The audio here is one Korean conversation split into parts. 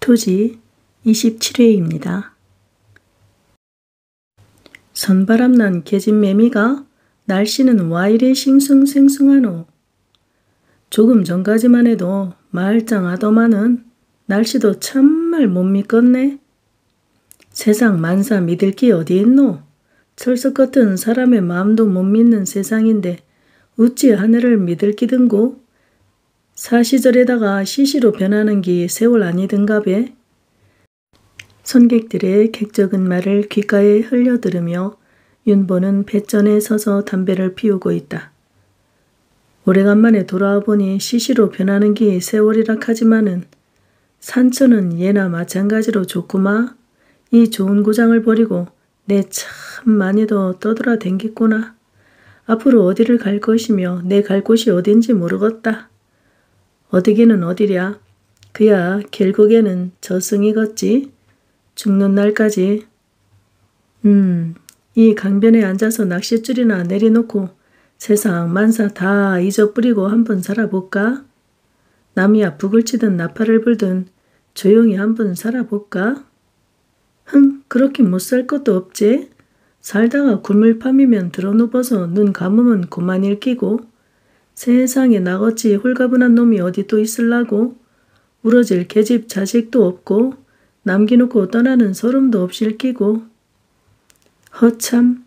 토지 27회입니다. 선바람난 계집매미가 날씨는 와 이리 싱숭생숭하노. 조금 전까지만 해도 말짱하더만은 날씨도 참말 못 믿겠네. 세상 만사 믿을 게 어디 있노. 철석 같은 사람의 마음도 못 믿는 세상인데 어찌 하늘을 믿을 기든고. 사시절에다가 시시로 변하는 게 세월 아니든가배. 손객들의 객적은 말을 귓가에 흘려들으며 윤보는 뱃전에 서서 담배를 피우고 있다. 오래간만에 돌아와 보니 시시로 변하는 게 세월이라 하지만은 산천은 예나 마찬가지로 좋구마. 이 좋은 고장을 버리고 내 참 많이도 떠돌아댕겼구나. 앞으로 어디를 갈 것이며 내 갈 곳이 어딘지 모르겠다. 어디기는 어디랴. 그야 결국에는 저승이겠지. 죽는 날까지. 이 강변에 앉아서 낚싯줄이나 내려놓고 세상 만사 다 잊어버리고 한번 살아볼까? 남이야 북을 치든 나팔을 불든 조용히 한번 살아볼까? 그렇게 못 살 것도 없지. 살다가 굴물팜이면 들어눕어서 눈 감으면 그만 읽히고 세상에 나같이 홀가분한 놈이 어디 또 있을라고. 우러질 계집 자식도 없고 남기놓고 떠나는 소름도 없이 읽히고. 허참.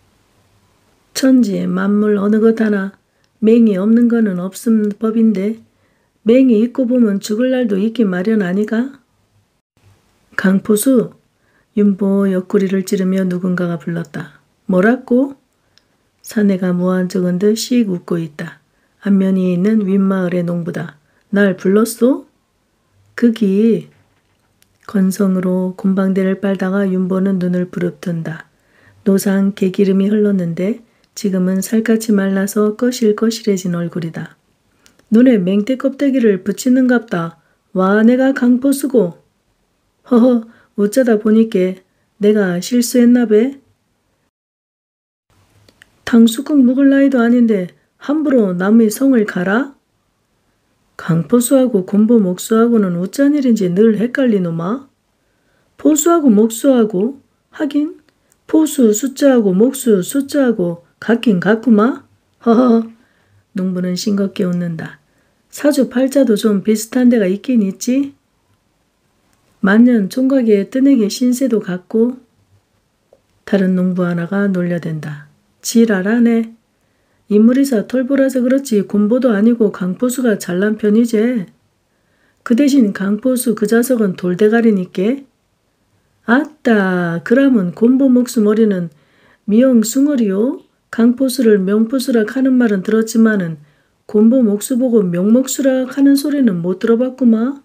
천지에 만물 어느 것 하나 맹이 없는 거는 없음 법인데 맹이 있고 보면 죽을 날도 있기 마련 아니가? 강포수. 윤보 옆구리를 찌르며 누군가가 불렀다. 뭐라고? 사내가 무한적은 듯 씩 웃고 있다. 안면이 있는 윗마을의 농부다. 날 불렀소? 그기. 건성으로 곰방대를 빨다가 윤보는 눈을 부릅뜬다. 노상 개기름이 흘렀는데 지금은 살갗이 말라서 거실거실해진 얼굴이다. 눈에 맹태 껍데기를 붙이는갑다. 와 내가 강포수고. 허허 어쩌다 보니께 내가 실수했나배. 탕수국 먹을 나이도 아닌데 함부로 남의 성을 가라? 강포수하고 곰보 목수하고는 어쩐 일인지 늘 헷갈리노마. 포수하고 목수하고 하긴 포수 숫자하고 목수 숫자하고 같긴 같구마. 허허. 농부는 싱겁게 웃는다. 사주 팔자도 좀 비슷한 데가 있긴 있지. 만년 총각의 뜨내기 신세도 같고. 다른 농부 하나가 놀려댄다. 지랄하네. 인물이사 털보라서 그렇지 곰보도 아니고 강포수가 잘난 편이제. 그 대신 강포수 그 자석은 돌대가리니께. 아따 그러면 곰보 목수 머리는 미영숭어리요. 강포수를 명포수라 하는 말은 들었지만은 곰보 목수 보고 명목수라 하는 소리는 못 들어봤구마.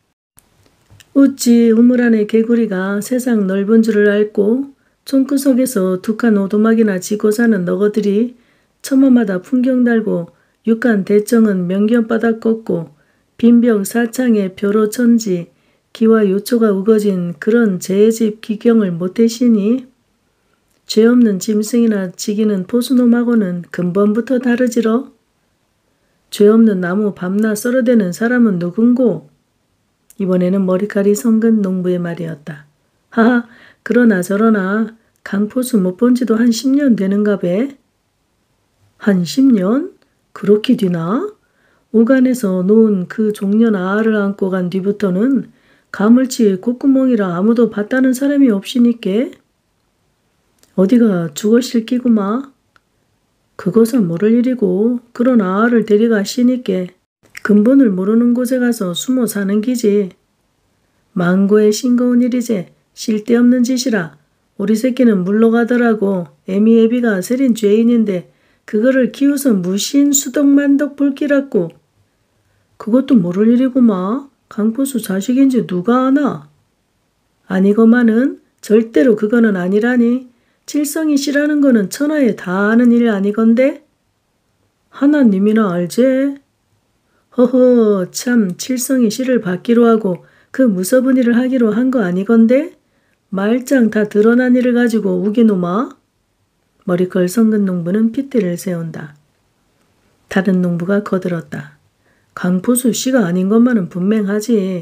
어찌 우물 안의 개구리가 세상 넓은 줄을 알고 총구석에서 두 칸 오두막이나 지고 사는 너거들이 처마마다 풍경 달고 육간 대청은 명견바닥 걷고 빈벽 사창에 벼로 천지 기와 요초가 우거진 그런 재집 기경을 못해시니 죄 없는 짐승이나 지기는 포수놈하고는 근본부터 다르지러. 죄 없는 나무 밤낮 썰어대는 사람은 누군고? 이번에는 머리칼이 성근 농부의 말이었다. 하하 그러나 저러나 강포수 못 본 지도 한 10년 되는가배. 한 10년? 그렇게 뒤나? 오간에서 놓은 그 종년 아아를 안고 간 뒤부터는 가물치 콧구멍이라 아무도 봤다는 사람이 없이니께. 어디가 죽어실 끼구마. 그것은 모를 일이고 그런 아아를 데려가시니께 근본을 모르는 곳에 가서 숨어 사는 기지. 망고에 싱거운 일이제. 쓸데없는 짓이라. 우리 새끼는 물러가더라고. 애미애비가 세린 죄인인데 그거를 키워서 무신 수덕만덕 불기라고. 그것도 모를 일이구마. 강포수 자식인지 누가 아나? 아니거만은 절대로 그거는 아니라니. 칠성이 씨라는 거는 천하에 다 아는 일 아니건데? 하나님이나 알제? 허허 참 칠성이 씨를 받기로 하고 그 무서운 일을 하기로 한 거 아니건데? 말짱 다 드러난 일을 가지고 우기노마. 머리컬 성근 농부는 핏대를 세운다. 다른 농부가 거들었다. 강포수 씨가 아닌 것만은 분명하지.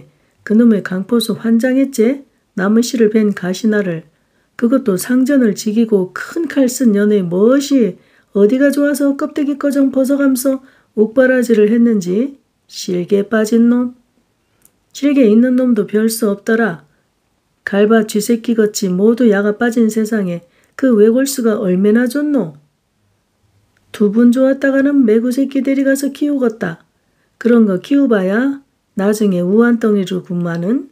그놈의 강포수 환장했지? 나무씨를 벤 가시나를. 그것도 상전을 지기고 큰 칼 쓴 년의 무엇이 어디가 좋아서 껍데기 꺼정 벗어가면서 옥바라지를 했는지. 실개 빠진 놈. 실개 있는 놈도 별 수 없더라. 갈바 쥐새끼같이 모두 야가 빠진 세상에 그 외골수가 얼마나 좋노. 2분 좋았다가는 매구새끼 데리가서 키우겠다. 그런 거 키워봐야 나중에 우한덩이로구만은.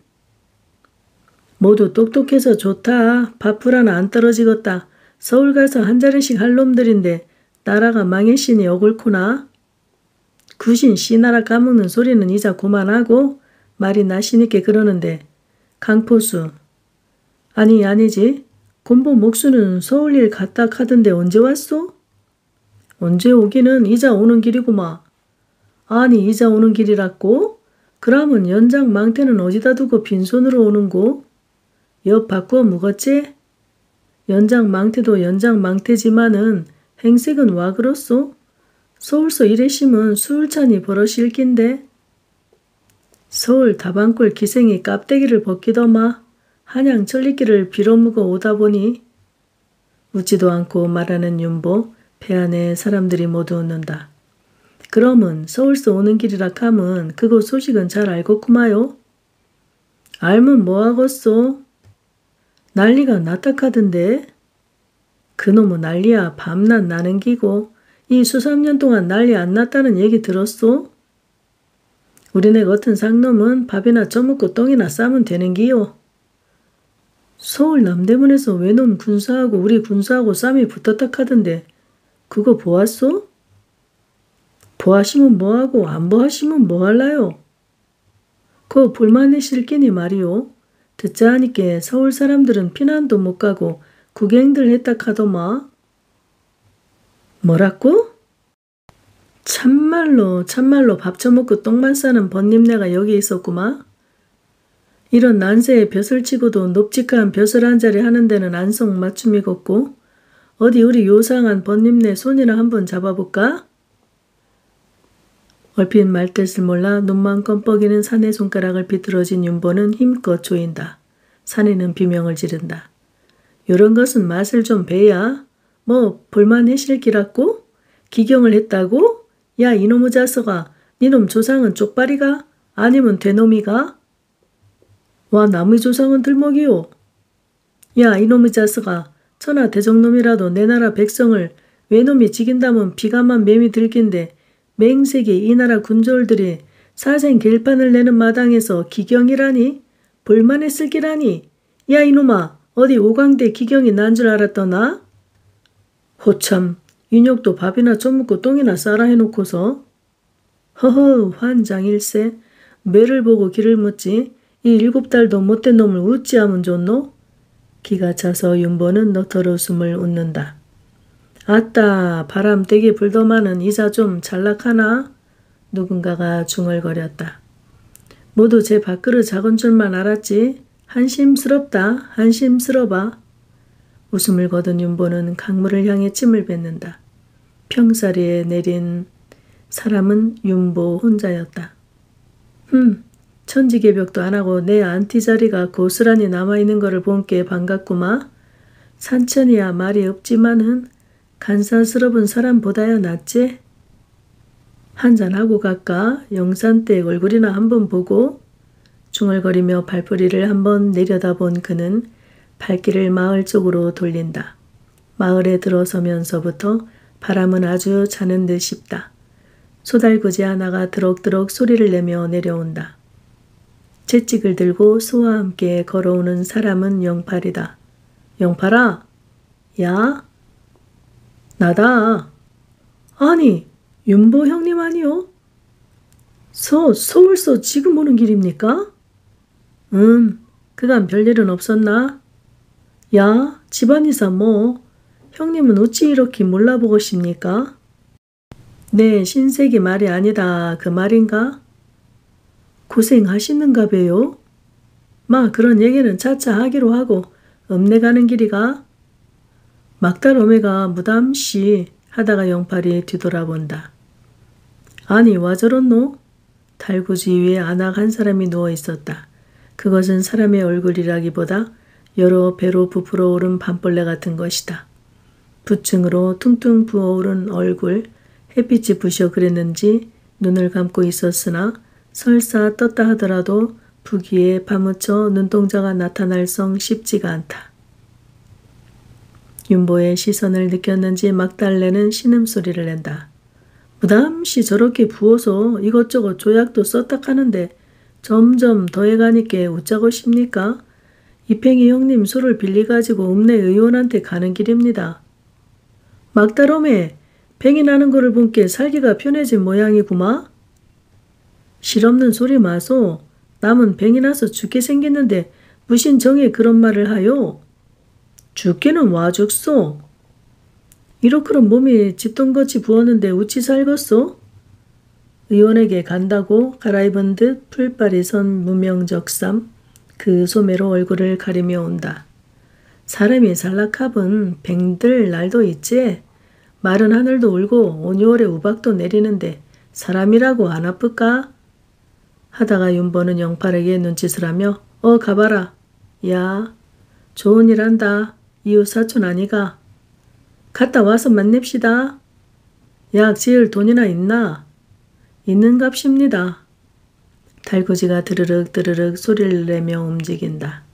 모두 똑똑해서 좋다. 밥풀 하나 안 떨어지겠다. 서울 가서 한 자리씩 할 놈들인데 나라가 망했으니 억울구나. 구신 씨나라 까먹는 소리는 이자 그만하고 말이 나시니께 그러는데 강포수. 아니지. 곰보 목수는 서울 일 갔다 카던데 언제 왔소? 언제 오기는 이자 오는 길이구마. 아니 이자 오는 길이라고? 그러면 연장 망태는 어디다 두고 빈손으로 오는고? 옆 바꾸어 묵었지? 연장 망태도 연장 망태지만은 행색은 와 그렇소? 서울서 이래시면 수울찬이 버릇일 낀데. 서울 다방골 기생이 깝대기를 벗기더마. 한양 천리길을 빌어묵어 오다 보니. 웃지도 않고 말하는 윤보. 배 안에 사람들이 모두 웃는다. 그러면 서울서 오는 길이라 하면 그곳 소식은 잘 알겠구마요. 알면 뭐하겠소? 난리가 났다 카던데. 그놈의 난리야 밤낮 나는 기고 이 수삼년 동안 난리 안 났다는 얘기 들었소? 우리네 같은 상놈은 밥이나 쪄먹고 똥이나 싸면 되는 기요. 서울 남대문에서 외놈 군사하고 우리 군사하고 쌈이 붙었다 카던데 그거 보았소? 보하시면 뭐하고 안 보하시면 뭐할라요? 그거 볼만내실 끼니 말이오. 듣자 하니께 서울 사람들은 피난도 못 가고 구경들 했다 카더마. 뭐라고? 참말로 밥 처먹고 똥만 싸는 번님네가 여기 있었구마. 이런 난세에 벼슬 치고도 높직한 벼슬 한 자리 하는 데는 안성 맞춤이겠고 어디 우리 요상한 번님네 손이나 한번 잡아볼까? 얼핏 말뜻을 몰라 눈만 껌뻑이는 사내 손가락을 비틀어진 윤보는 힘껏 조인다. 사내는 비명을 지른다. 요런 것은 맛을 좀 배야. 뭐 볼만해실 기라고? 기경을 했다고? 야 이놈의 자석아, 니놈 조상은 쪽발이가? 아니면 되놈이가? 와 남의 조상은 들먹이요. 야 이놈의 자석아, 천하 대적놈이라도 내 나라 백성을 외놈이 지긴다면 비감한 맴이 들긴데 맹세기 이 나라 군졸들이 사생 겔판을 내는 마당에서 기경이라니? 볼만했을 기라니? 야 이놈아, 어디 오광대 기경이 난 줄 알았더나? 호참, 인욕도 밥이나 쪄먹고 똥이나 싸라 해놓고서. 허허 환장일세. 매를 보고 길을 묻지. 이 7달도 못된 놈을 어찌하면 좋노? 기가 차서 윤보는 너털 웃음을 웃는다. 아따 바람 되게 불더만은 이자 좀 잘락하나? 누군가가 중얼거렸다. 모두 제 밥그릇 작은 줄만 알았지. 한심스럽다. 한심스러봐. 웃음을 거둔 윤보는 강물을 향해 침을 뱉는다. 평사리에 내린 사람은 윤보 혼자였다. 천지개벽도 안 하고 내 안티 자리가 고스란히 남아있는 거를 본게 반갑구마. 산천이야 말이 없지만은 간사스러운 사람보다야 낫지. 한잔하고 갈까? 영산댁 얼굴이나 한번 보고. 중얼거리며 발뿌리를 한번 내려다본 그는 발길을 마을 쪽으로 돌린다. 마을에 들어서면서부터 바람은 아주 자는 듯 싶다. 소달구지 하나가 드럭드럭 소리를 내며 내려온다. 채찍을 들고 소와 함께 걸어오는 사람은 영팔이다. 영팔아? 야? 나다. 아니 윤보 형님 아니요? 서울서 지금 오는 길입니까? 그간 별일은 없었나? 야 집안이사 뭐 형님은 어찌 이렇게 몰라보고십니까? 네 신세기 말이 아니다 그 말인가? 고생하시는가 배요? 마 그런 얘기는 차차 하기로 하고 읍내 가는 길이가? 막달 오메가 무담시 하다가 영팔이 뒤돌아본다. 아니 와 저렇노? 달구지 위에 안악 한 사람이 누워 있었다. 그것은 사람의 얼굴이라기보다 여러 배로 부풀어 오른 밤벌레 같은 것이다. 부층으로 퉁퉁 부어오른 얼굴, 햇빛이 부셔 그랬는지 눈을 감고 있었으나 설사 떴다 하더라도 부기에 파묻혀 눈동자가 나타날 성 쉽지가 않다. 윤보의 시선을 느꼈는지 막달래는 신음소리를 낸다. 무담시 저렇게 부어서 이것저것 조약도 썼다 하는데 점점 더해가니께 웃자고십니까? 이팽이 형님 술을 빌리가지고 읍내 의원한테 가는 길입니다. 막달오메, 뱅이 나는 거를 본께 살기가 편해진 모양이구마. 실없는 소리 마소. 남은 뱅이 나서 죽게 생겼는데 무신 정에 그런 말을 하요. 죽기는 와 죽소. 이렇게는 몸이 짙은것이 부었는데 우치 살겄소? 의원에게 간다고 갈아입은 듯 풀발이 선 무명적삼 그 소매로 얼굴을 가리며 온다. 사람이 살락합은 뱅들 날도 있지. 마른 하늘도 울고 온유월에 우박도 내리는데 사람이라고 안 아플까? 하다가 윤보는 영팔에게 눈짓을 하며 가봐라. 야, 좋은 일 한다. 이웃 사촌 아니가. 갔다 와서 만납시다. 약 지을 돈이나 있나? 있는 값입니다. 달구지가 드르륵 드르륵 소리를 내며 움직인다.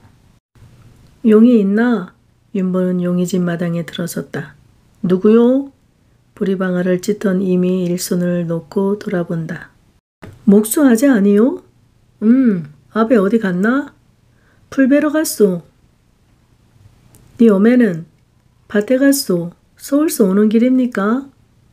용이 있나? 윤보는 용이 집 마당에 들어섰다. 누구요? 부리방아를 찢던 이미 일손을 놓고 돌아본다. 목수 아재 아니요? 아베 어디 갔나? 풀 베러 갔소. 네 어매는? 밭에 갔소. 서울서 오는 길입니까?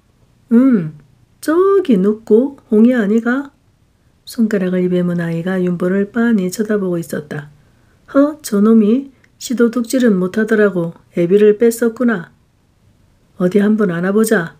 저기 눕고 홍이 아니가? 손가락을 입에 문 아이가 윤보를 빤히 쳐다보고 있었다. 저놈이 시도둑질은 못하더라고 애비를 뺐었구나. 어디 한번 안아보자.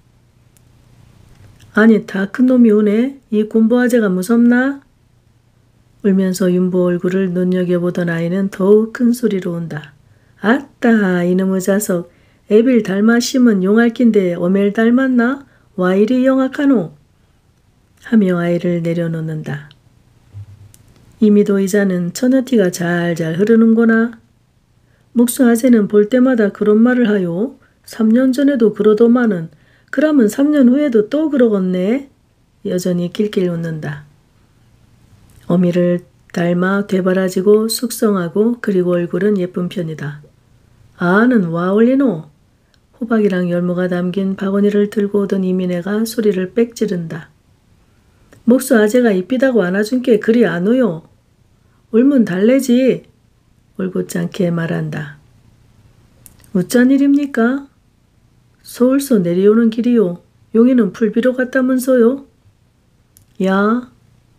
아니 다 큰 놈이 오네. 이 곰보아재가 무섭나? 울면서 윤보 얼굴을 눈여겨보던 아이는 더욱 큰 소리로 온다. 아따 이놈의 자석. 애빌 닮았심은 용알낀데 어멜 닮았나? 와 이리 영악하노? 하며 아이를 내려놓는다. 이미도 이자는 처녀티가 잘잘 흐르는구나. 목수 아재는 볼 때마다 그런 말을 하요. 3년 전에도 그러더만은 그러면 3년 후에도 또 그러겠네. 여전히 낄낄 웃는다. 어미를 닮아 되바라지고 숙성하고 그리고 얼굴은 예쁜 편이다. 아는 와 올리노? 호박이랑 열무가 담긴 바구니를 들고 오던 이민애가 소리를 빽 지른다. 목수 아재가 이삐다고 안아준 게 그리 안 오요. 울면 달래지. 울긋지 말한다. 어쩐 일입니까? 서울서 내려오는 길이요. 용이는 풀비로 갔다면서요? 야.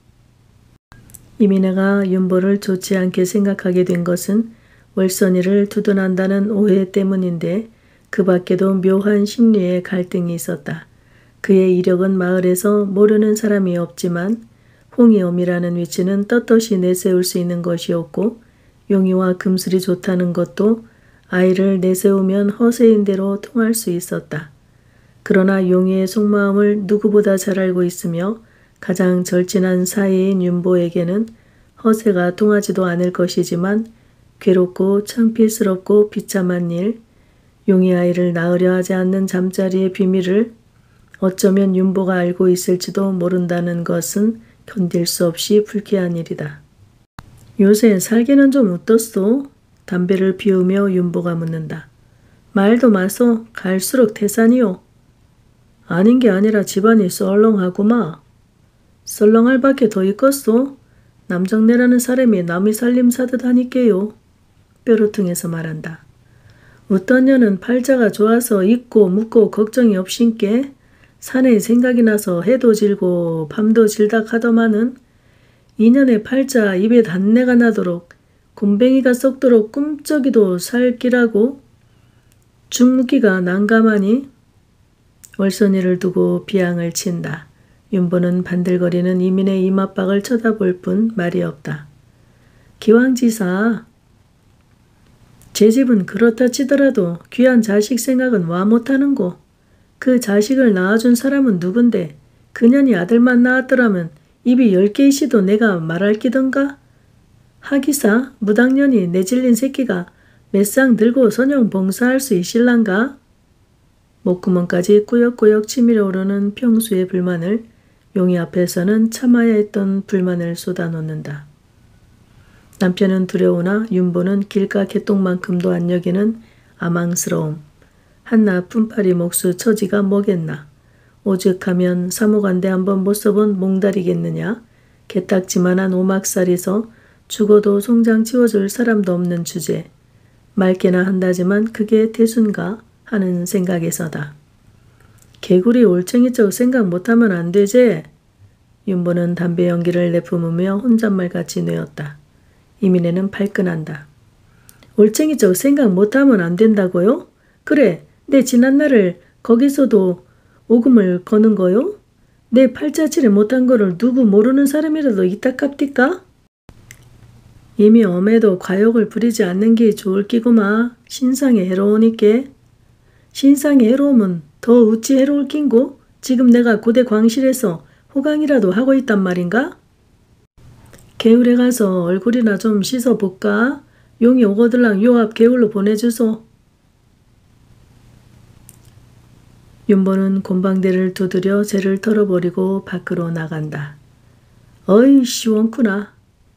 이민애가 윤보를 좋지 않게 생각하게 된 것은 월선이를 두둔한다는 오해 때문인데 그 밖에도 묘한 심리의 갈등이 있었다. 그의 이력은 마을에서 모르는 사람이 없지만 홍이엄이라는 위치는 떳떳이 내세울 수 있는 것이었고 용이와 금슬이 좋다는 것도 아이를 내세우면 허세인 대로 통할 수 있었다. 그러나 용이의 속마음을 누구보다 잘 알고 있으며 가장 절친한 사이인 윤보에게는 허세가 통하지도 않을 것이지만 괴롭고 창피스럽고 비참한 일, 용이 아이를 낳으려 하지 않는 잠자리의 비밀을 어쩌면 윤보가 알고 있을지도 모른다는 것은 견딜 수 없이 불쾌한 일이다. 요새 살기는 좀 어떻소? 담배를 피우며 윤보가 묻는다. 말도 마소. 갈수록 태산이요. 아닌 게 아니라 집안이 썰렁하구마. 썰렁할 밖에 더 있겠소? 남정네라는 사람이 남의 살림 사듯 하니께요. 뾰루퉁해서 말한다. 어떤 년은 팔자가 좋아서 잊고 묻고 걱정이 없신께 산에 생각이 나서 해도 질고 밤도 질다 하더만은 2년의 팔자 입에 단내가 나도록 곰뱅이가 썩도록 꿈쩍이도 살기라고 죽묻기가 난감하니 월선이를 두고 비양을 친다. 윤보는 반들거리는 이민의 이맛박을 쳐다볼 뿐 말이 없다. 기왕지사 제 집은 그렇다 치더라도 귀한 자식 생각은 와 못하는고 그 자식을 낳아준 사람은 누군데 그년이 아들만 낳았더라면 입이 10개이시도 내가 말할 끼던가? 하기사 무당년이 내질린 새끼가 몇 상 들고 선영 봉사할 수 있실란가? 목구멍까지 꾸역꾸역 치밀어 오르는 평수의 불만을 용이 앞에서는 참아야 했던 불만을 쏟아놓는다. 남편은 두려우나 윤보는 길가 개똥만큼도 안 여기는 아망스러움. 한나 품팔이 목수 처지가 뭐겠나. 오죽하면 사모간대 한번 못 써본 몽달이겠느냐. 개딱지만한 오막살이서 죽어도 송장 치워줄 사람도 없는 주제. 맑게나 한다지만 그게 대순가 하는 생각에서다. 개구리 올챙이 쪽 생각 못하면 안 되제. 윤보는 담배 연기를 내뿜으며 혼잣말같이 뇌었다. 이민혜는 발끈한다. 올챙이 쪽 생각 못하면 안 된다고요? 그래, 내 지난날을 거기서도 오금을 거는 거요? 내 팔자질을 못한 거를 누구 모르는 사람이라도 있다 깝디까? 이미 엄해도 과욕을 부리지 않는 게 좋을 끼구마. 신상에 해로우니께. 신상에 해로우면 더 어찌 해로울 낀고? 지금 내가 고대 광실에서 호강이라도 하고 있단 말인가? 개울에 가서 얼굴이나 좀 씻어볼까? 용이 오거들랑 요 앞 개울로 보내주소. 윤보는 곰방대를 두드려 재를 털어버리고 밖으로 나간다. 어이 시원구나.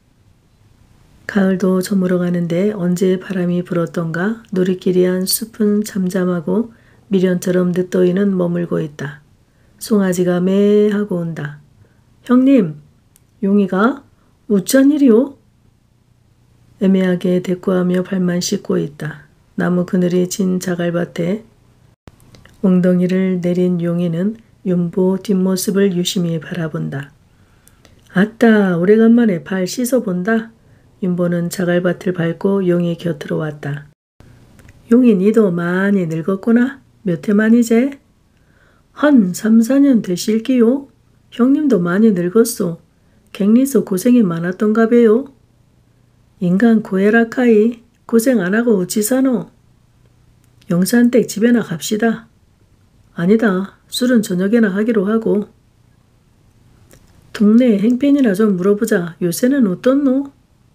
가을도 저물어 가는데 언제 바람이 불었던가 누리끼리한 숲은 잠잠하고 미련처럼 늦더위는 머물고 있다. 송아지가 매 하고 온다. 형님, 용이가? 우짠 일이오? 애매하게 대꾸하며 발만 씻고 있다. 나무 그늘이 진 자갈밭에 엉덩이를 내린 용이는 윤보 뒷모습을 유심히 바라본다. 아따, 오래간만에 발 씻어본다. 윤보는 자갈밭을 밟고 용이 곁으로 왔다. 용이 니도 많이 늙었구나. 몇 해 만이제? 한 3, 4년 되실기요? 형님도 많이 늙었소. 객리서 고생이 많았던가 배요. 인간 고해라카이. 고생 안 하고 어찌 사노? 영산댁 집에나 갑시다. 아니다. 술은 저녁에나 하기로 하고. 동네 행편이나 좀 물어보자. 요새는 어떻노?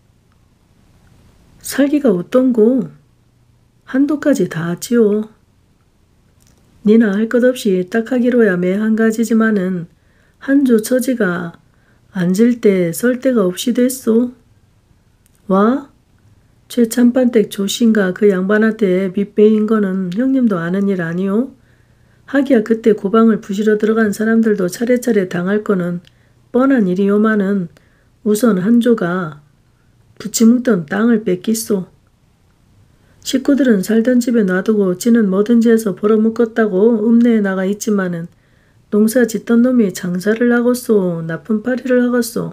살기가 어떤고? 한도까지 다 왔지요. 니나 할 것 없이 딱 하기로야 매 한 가지지만은 한조 처지가 앉을 때 설 데가 없이 됐소. 와? 최참반댁 조신가 그 양반한테 밑배인 거는 형님도 아는 일 아니오? 하기야 그때 고방을 부시러 들어간 사람들도 차례차례 당할 거는 뻔한 일이오마는 우선 한조가 부치 묵던 땅을 뺏기소. 식구들은 살던 집에 놔두고 지는 뭐든지 해서 벌어먹었다고 읍내에 나가 있지만은 농사 짓던 놈이 장사를 하겠소. 나쁜 파리를 하겠소.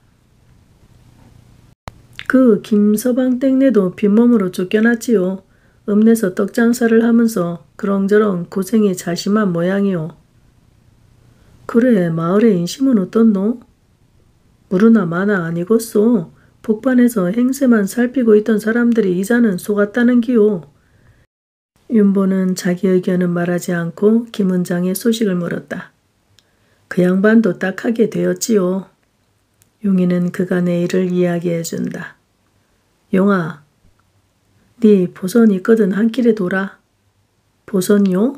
그 김서방 땡내도 빈몸으로 쫓겨났지요. 읍내서 떡장사를 하면서 그렁저렁 고생이 자심한 모양이요. 그래, 마을의 인심은 어떻노? 무르나 마나 아니겠소. 복반에서 행세만 살피고 있던 사람들이 이자는 속았다는 기요. 윤보는 자기 의견은 말하지 않고 김은장의 소식을 물었다. 그 양반도 딱하게 되었지요. 용이는 그간의 일을 이야기해준다. 용아, 네 보선 있거든 한 길에 돌아. 보선요?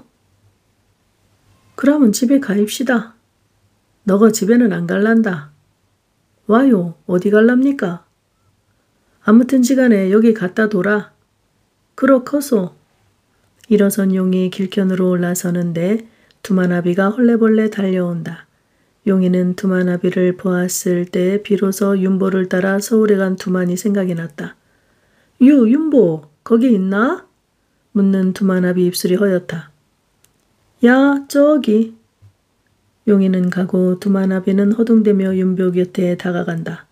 그러면 집에 가입시다. 너가 집에는 안 갈란다. 와요. 어디 갈랍니까? 아무튼지간에 여기 갖다 둬라. 그렇커소. 일어선 용이 길편으로 올라서는데 두마나비가 헐레벌레 달려온다. 용이는 두마나비를 보았을 때 비로소 윤보를 따라 서울에 간 두만이 생각이 났다. 윤보, 거기 있나? 묻는 두마나비 입술이 허옇다. 야, 저기. 용이는 가고 두마나비는 허둥대며 윤보 곁에 다가간다.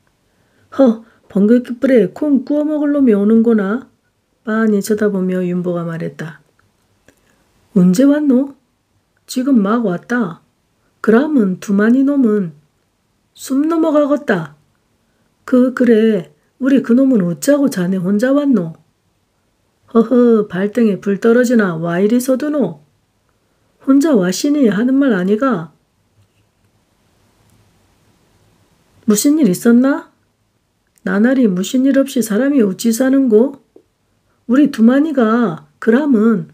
번개불에 콩 구워 먹을 놈이 오는구나. 빤히 쳐다보며 윤보가 말했다. 언제 왔노? 지금 막 왔다. 그러면 두만이 놈은 숨 넘어가겠다. 그래. 우리 그놈은 어쩌고 자네 혼자 왔노? 허허, 발등에 불 떨어지나 와 이리 서두노? 혼자 와시니 하는 말 아니가? 무슨 일 있었나? 나날이 무슨 일 없이 사람이 어찌 사는고? 우리 두만이가 그람은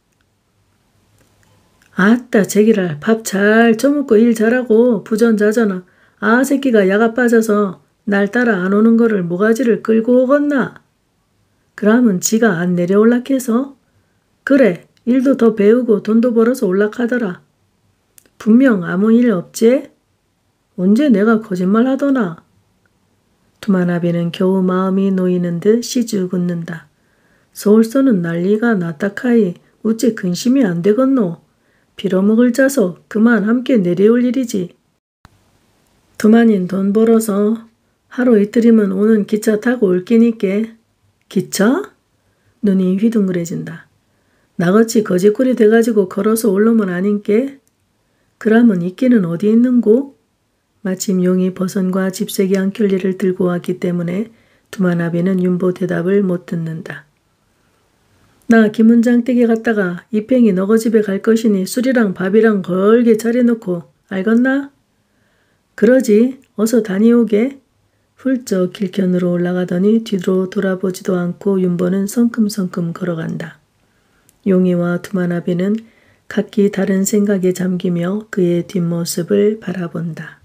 아따 제기랄 밥 잘 처먹고 일 잘하고 부전자전아 새끼가 야가 빠져서 날 따라 안 오는 거를 모가지를 끌고 오겠나? 그러면 지가 안 내려올락해서? 그래 일도 더 배우고 돈도 벌어서 올락하더라. 분명 아무 일 없지? 언제 내가 거짓말 하더나? 두만아비는 겨우 마음이 놓이는 듯 시죽 웃는다. 서울서는 난리가 났다카이 어째 근심이 안 되겠노? 빌어먹을 자석 그만 함께 내려올 일이지. 두만인 돈 벌어서 하루 이틀이면 오는 기차 타고 올 끼니께. 기차? 눈이 휘둥그레진다. 나같이 거지꼴이 돼가지고 걸어서 올 놈은 아닌께? 그러면 있기는 어디 있는고? 마침 용이 버선과 집세기 한 켤레를 들고 왔기 때문에 두만아비는 윤보 대답을 못 듣는다. 나 김은장 댁에 갔다가 이팽이 너거 집에 갈 것이니 술이랑 밥이랑 걸게 차려놓고 알겠나? 그러지 어서 다니오게. 훌쩍 길편으로 올라가더니 뒤로 돌아보지도 않고 윤보는 성큼성큼 걸어간다. 용이와 두만아비는 각기 다른 생각에 잠기며 그의 뒷모습을 바라본다.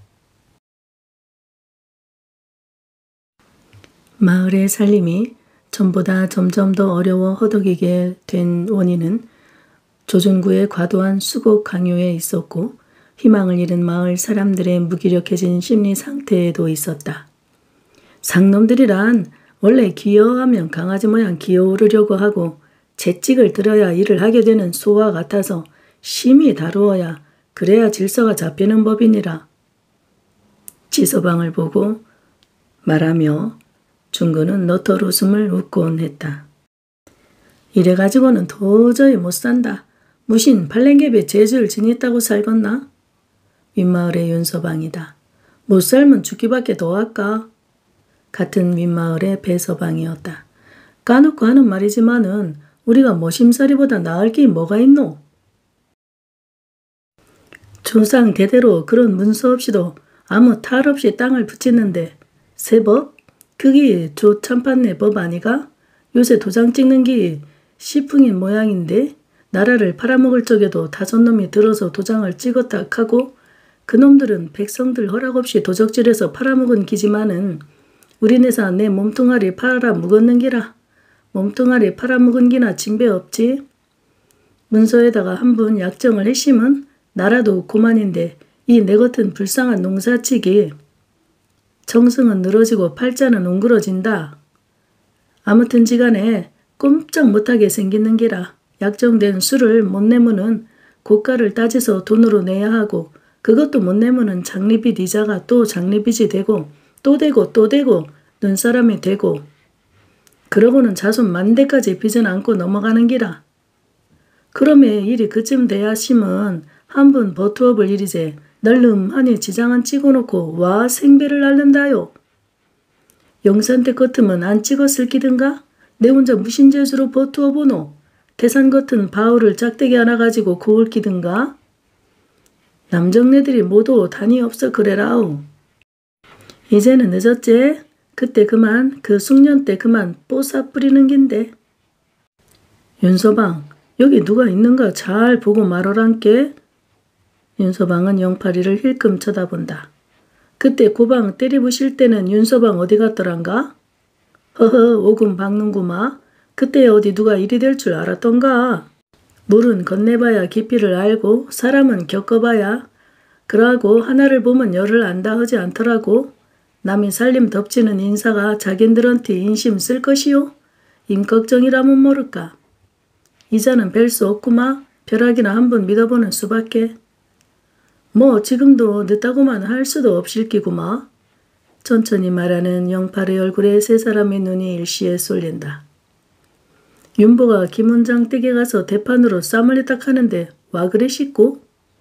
마을의 살림이 전보다 점점 더 어려워 허덕이게 된 원인은 조준구의 과도한 수곡 강요에 있었고 희망을 잃은 마을 사람들의 무기력해진 심리 상태에도 있었다. 상놈들이란 원래 귀여워하면 강아지 모양 기어오르려고 하고 채찍을 들어야 일을 하게 되는 소와 같아서 심히 다루어야 그래야 질서가 잡히는 법이니라. 지서방을 보고 말하며 중구는 너털 웃음을 웃곤 했다. 이래가지고는 도저히 못 산다. 무신 팔랭개비에 재주를 지녔다고 살겄나? 윗마을의 윤서방이다. 못 살면 죽기밖에 더 할까? 같은 윗마을의 배서방이었다. 까놓고 하는 말이지만은 우리가 모심살이보다 나을 게 뭐가 있노? 조상 대대로 그런 문서 없이도 아무 탈 없이 땅을 붙이는데 세법? 그게 조참판네 법 아니가? 요새 도장 찍는 게 시풍인 모양인데 나라를 팔아먹을 적에도 다섯 놈이 들어서 도장을 찍었다 하고 그놈들은 백성들 허락 없이 도적질해서 팔아먹은 기지만은 우리네사 내 몸뚱아리 팔아 묵었는 기라. 몸뚱아리 팔아먹은 기나 진배 없지. 문서에다가 한 분 약정을 했시면 나라도 고만인데 이 내 같은 불쌍한 농사치기 정승은 늘어지고 팔자는 웅그러진다. 아무튼지간에 꼼짝 못하게 생기는 기라. 약정된 수를 못 내면은 고가를 따져서 돈으로 내야 하고 그것도 못 내면은 장리빚 이자가 또 장리빚이 되고 또 되고 또 되고 눈사람이 되고 그러고는 자손 만대까지 빚은 안고 넘어가는 기라. 그러면 일이 그쯤 돼야 심은 한 분 버투어볼 일이제 널름하니 지장은 찍어놓고 와 생배를 앓는다요. 영산대 같으면 안 찍었을 기든가? 내 혼자 무신 재주로 버투어보노. 대산 같은 바울을 짝대기 하나 가지고 고을 기든가? 남정네들이 모두 단이 없어 그래라우. 이제는 늦었지? 그때 그만 그 숙련 때 그만 뽀사 뿌리는 긴데. 윤서방 여기 누가 있는가 잘 보고 말어란께. 윤서방은 영팔이를 힐끔 쳐다본다. 그때 고방 때리부실 때는 윤서방 어디 갔더란가? 허허 오금 박는구마. 그때 어디 누가 이리 될 줄 알았던가. 물은 건네봐야 깊이를 알고 사람은 겪어봐야 그러고 하나를 보면 열을 안다 하지 않더라고. 남이 살림 덮치는 인사가 자긴들한테 인심 쓸 것이요? 임꺽정이라면 모를까. 이자는 뵐 수 없구마. 벼락이나 한번 믿어보는 수밖에. 뭐 지금도 늦다고만 할 수도 없을 끼구마. 천천히 말하는 영팔의 얼굴에 세 사람의 눈이 일시에 쏠린다. 윤보가 김은장 댁에 가서 대판으로 쌈을 딱 하는데 와 그래 싶고?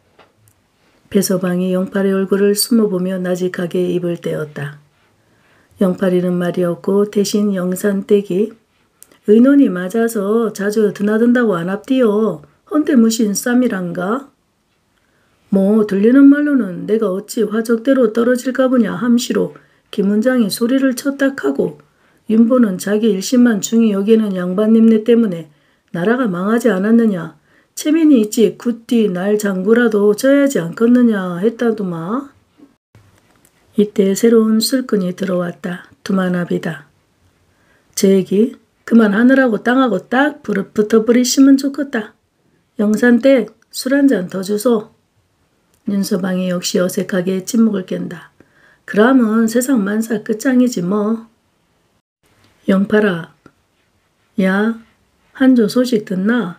배서방이 영팔의 얼굴을 숨어보며 나직하게 입을 떼었다. 영팔이는 말이 없고 대신 영산댁이 의논이 맞아서 자주 드나든다고 안 합디요. 헌데 무신 쌈이란가? 뭐 들리는 말로는 내가 어찌 화적대로 떨어질까 보냐 함시로 김은장이 소리를 쳤다 하고 윤보는 자기 일심만 중히 여기는 양반님네 때문에 나라가 망하지 않았느냐. 체면이 있지 굿디 날 장구라도 져야지 않겠느냐 했다더마. 이때 새로운 술꾼이 들어왔다. 두만합이다. 제 얘기 그만하느라고 땅하고 딱 붙어버리시면 좋겠다. 영산댁 술 한 잔 더 주소. 윤서방이 역시 어색하게 침묵을 깬다. 그러면 세상 만사 끝장이지 뭐. 영팔아, 야, 한조 소식 듣나?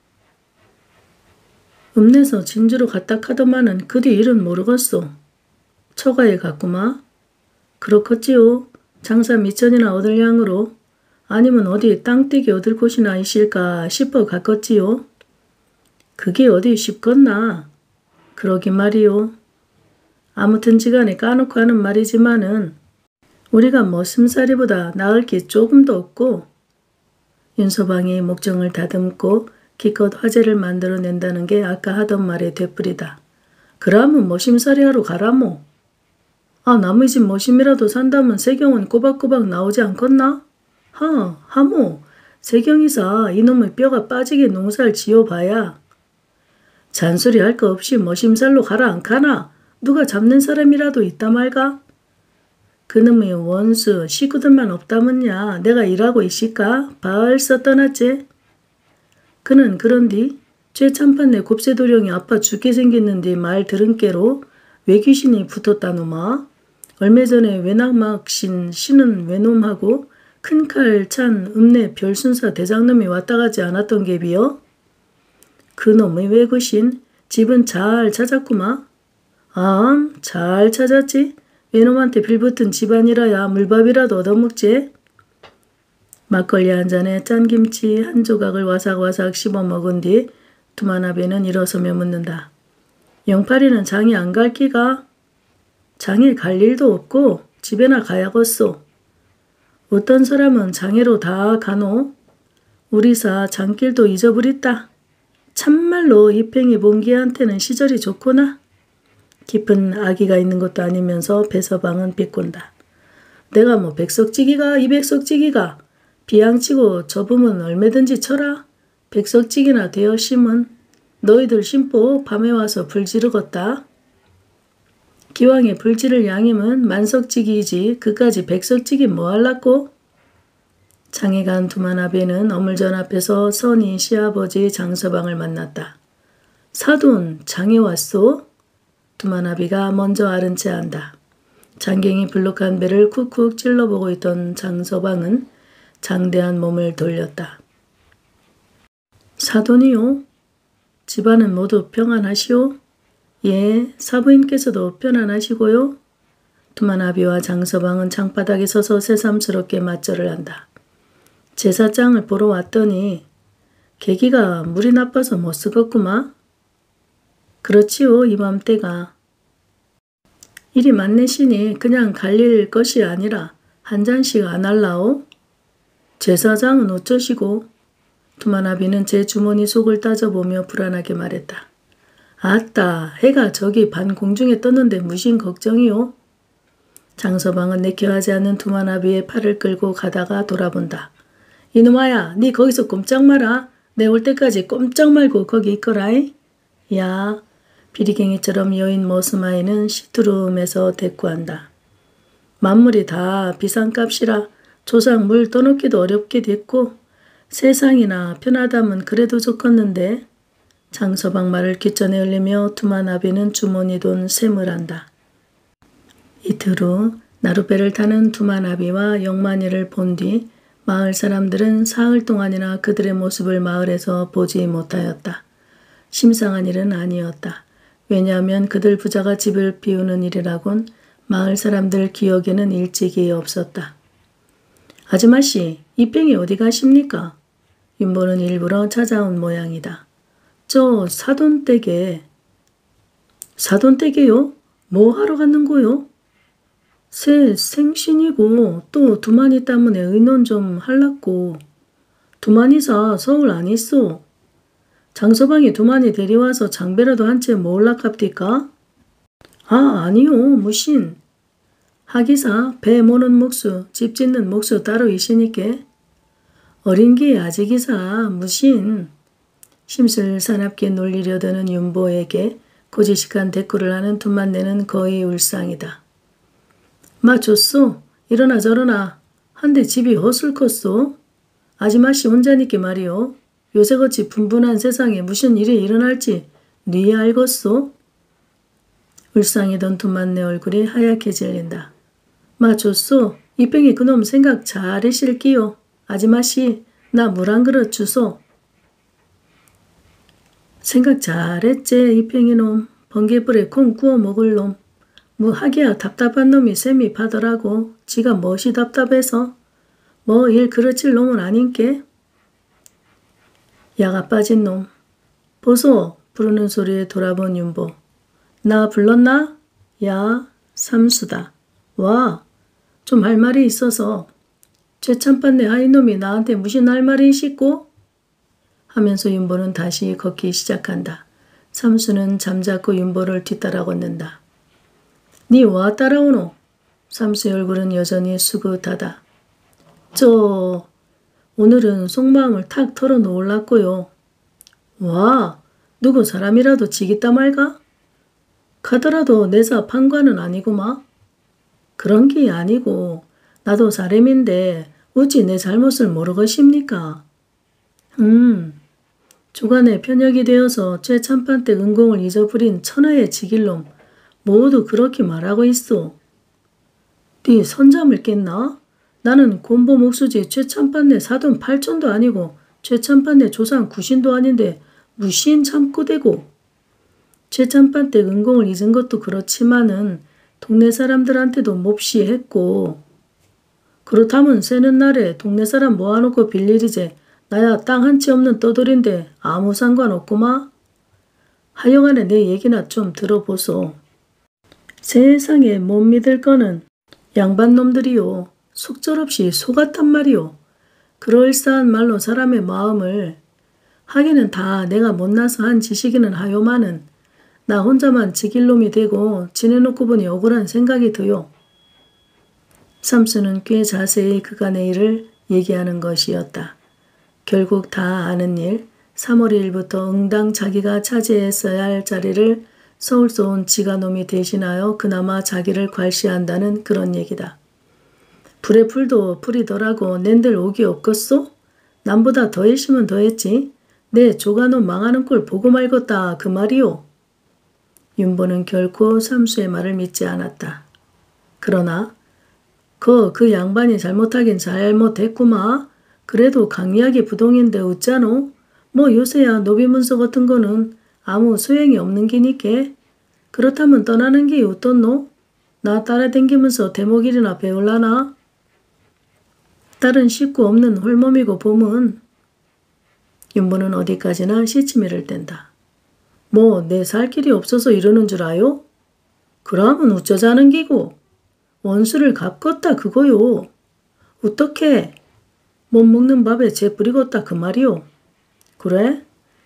읍내서 진주로 갔다 카더만은 그 뒤 일은 모르겠소. 처가에 갔구마. 그렇겠지요. 장사 미천이나 얻을 양으로. 아니면 어디 땅떼기 얻을 곳이나 있을까 싶어 갔겠지요. 그게 어디 쉽겠나. 그러긴 말이요. 아무튼지간에 까놓고 하는 말이지만은 우리가 머슴살이보다 나을 게 조금도 없고. 윤서방이 목정을 다듬고 기껏 화제를 만들어낸다는 게 아까 하던 말의 되풀이다. 그러면 머심살이 하러 가라모. 아, 남의 집 머심이라도 산다면 세경은 꼬박꼬박 나오지 않겠나? 하모. 세경이사 이놈의 뼈가 빠지게 농사를 지어봐야. 잔소리 할 거 없이 머심살로 가라 안 가나? 누가 잡는 사람이라도 있다 말가? 그놈의 원수 식구들만 없다면야 내가 일하고 있을까? 벌써 떠났지? 그는 그런디 죄참판내 곱새도령이 아파 죽게 생겼는데 말 들은 깨로 외귀신이 붙었다노마. 얼마 전에 외낙막신 신은 외놈하고 큰 칼 찬 읍내 별순사 대장놈이 왔다 가지 않았던 게비여? 그놈의 외귀신 집은 잘 찾았구마. 잘 찾았지. 외놈한테 빌붙은 집안이라야 물밥이라도 얻어먹지. 막걸리 한 잔에 짠김치 한 조각을 와삭와삭 씹어먹은 뒤 두만아베는 일어서며 묻는다. 영팔이는 장에 안 갈 끼가? 장에 갈 일도 없고 집에나 가야겠소. 어떤 사람은 장애로 다 가노? 우리사 장길도 잊어버렸다. 참말로 이팽이 봉기한테는 시절이 좋구나. 깊은 아기가 있는 것도 아니면서 배서방은 비꼰다. 내가 뭐 백석지기가 이백석지기가 비양치고 접으면 얼마든지 쳐라. 백석지기나 되어 심은 너희들 심보 밤에 와서 불 지르겄다. 기왕에 불 지를 양임은 만석지기이지 그까지 백석지기 뭐 할라꼬? 장에 간 두만아베는 어물전 앞에서 선희 시아버지 장서방을 만났다. 사돈 장에 왔소? 두만아비가 먼저 아른 채 한다. 장경이 불룩한 배를 쿡쿡 찔러보고 있던 장서방은 장대한 몸을 돌렸다. 사돈이요? 집안은 모두 평안하시오? 예, 사부인께서도 편안하시고요. 두만아비와 장서방은 장바닥에 서서 새삼스럽게 맞절을 한다. 제사장을 보러 왔더니 계기가 물이 나빠서 못 쓰겠구마. 그렇지요, 이맘때가. 일이 많으시니 그냥 갈릴 것이 아니라 한 잔씩 안 할라오? 제사장은 어쩌시고? 두만아비는 제 주머니 속을 따져보며 불안하게 말했다. 아따, 해가 저기 반 공중에 떴는데 무슨 걱정이요? 장서방은 내켜하지 않는 두만아비의 팔을 끌고 가다가 돌아본다. 이놈아야, 니 거기서 꼼짝 마라. 내 올 때까지 꼼짝 말고 거기 있거라이. 야, 비리갱이처럼 여인 머스마이는 시트룸에서 대꾸한다. 만물이 다 비상값이라 조상 물 떠놓기도 어렵게 됐고 세상이나 편하다면 그래도 좋겠는데. 장서방 말을 귓전에 흘리며 두만아비는 주머니 돈 셈을 한다. 이틀 후 나룻배를 타는 두만아비와 영만이를 본 뒤 마을 사람들은 사흘 동안이나 그들의 모습을 마을에서 보지 못하였다. 심상한 일은 아니었다. 왜냐하면 그들 부자가 집을 비우는 일이라곤 마을 사람들 기억에는 일찍이 없었다. 아줌마씨, 이팽이 어디 가십니까? 윤보는 일부러 찾아온 모양이다. 저 사돈댁에. 사돈댁에요? 뭐 하러 갔는고요? 새 생신이고 또 두만이 때문에 의논 좀 할랐고. 두만이사 서울 안 있어. 장서방이 두만이 데려와서 장배라도 한 채 모을락합디까? 아니요, 무신. 하기사 배 모는 목수, 집 짓는 목수 따로 있으니께 어린기 아직이사 무신. 심술 사납게 놀리려 드는 윤보에게 고지식한 대꾸를 하는 틈만 내는 거의 울상이다. 마 좋소. 이러나 저러나 한데 집이 허술 컸소. 아지마씨 혼자니께 말이오. 요새같이 분분한 세상에 무슨 일이 일어날지 네 알겠소? 울상이던 틈만 내 얼굴이 하얗게 질린다. 마 좋소. 이뺑이 그놈 생각 잘 하실기요. 아지마씨 나 물 한 그릇 주소. 생각 잘했제 이팽이 놈. 번개불에 콩 구워 먹을 놈. 뭐 하기야 답답한 놈이 셈이 파더라고. 지가 멋이 답답해서. 뭐 일 그르칠 놈은 아닌께. 야가 빠진 놈. 보소. 부르는 소리에 돌아본 윤보. 나 불렀나? 야 삼수다. 와. 좀 할 말이 있어서. 죄참판네 하이놈이 나한테 무슨 할 말이 있고? 하면서 윤보는 다시 걷기 시작한다. 삼수는 잠자코 윤보를 뒤따라 걷는다. 니 와 따라오노? 삼수의 얼굴은 여전히 수긋하다. 오늘은 속마음을 탁 털어놓으려고요. 와, 누구 사람이라도 지겠다 말가? 가더라도 내사 판관은 아니구마. 그런 게 아니고 나도 사람인데 어찌 내 잘못을 모르겠습니까? 주간에 편역이 되어서 최참판 때 은공을 잊어버린 천하의 지길놈 모두 그렇게 말하고 있어. 네 선잠을 깼나? 나는 곤보 목수지 최참판네 사돈 8천도 아니고 최참판네 조상 9신도 아닌데 무신 참고대고. 최참판 때 은공을 잊은 것도 그렇지만은 동네 사람들한테도 몹시 했고. 그렇다면 새는 날에 동네 사람 모아놓고 빌리리제. 나야 땅 한 채 없는 떠돌인데 아무 상관없구마. 하여간에 내 얘기나 좀 들어보소. 세상에 못 믿을 거는 양반놈들이요. 속절없이 속았단 말이오. 그럴싸한 말로 사람의 마음을. 하기는 다 내가 못나서 한 지식이는 하요마는 나 혼자만 지길놈이 되고 지내놓고 보니 억울한 생각이 드요. 삼수는 꽤 자세히 그간의 일을 얘기하는 것이었다. 결국 다 아는 일, 3월 1일부터 응당 자기가 차지했어야 할 자리를 서울서 온 지가놈이 대신하여 그나마 자기를 괄시한다는 그런 얘기다. 불에 불도 불이더라고 낸들 옥이 없겠소? 남보다 더 했으면 더 했지. 내 조가놈 망하는 꼴 보고 말겠다 그 말이오. 윤보는 결코 삼수의 말을 믿지 않았다. 그러나 그 양반이 잘못하긴 잘못했구마. 그래도 강리하게 부동인데 어쩌노? 뭐 요새야 노비문서 같은 거는 아무 소용이 없는 기니께. 그렇다면 떠나는 게 어떻노? 나 따라댕기면서 대목일이나 배울라나? 딸은 식구 없는 홀몸이고 봄은. 윤보는 어디까지나 시치미를 뗀다. 뭐 내 살 길이 없어서 이러는 줄 아요? 그러면 어쩌자는 기고. 원수를 갚겄다 그거요. 어떻게? 못 먹는 밥에 재 뿌리겄다 그 말이오. 그래?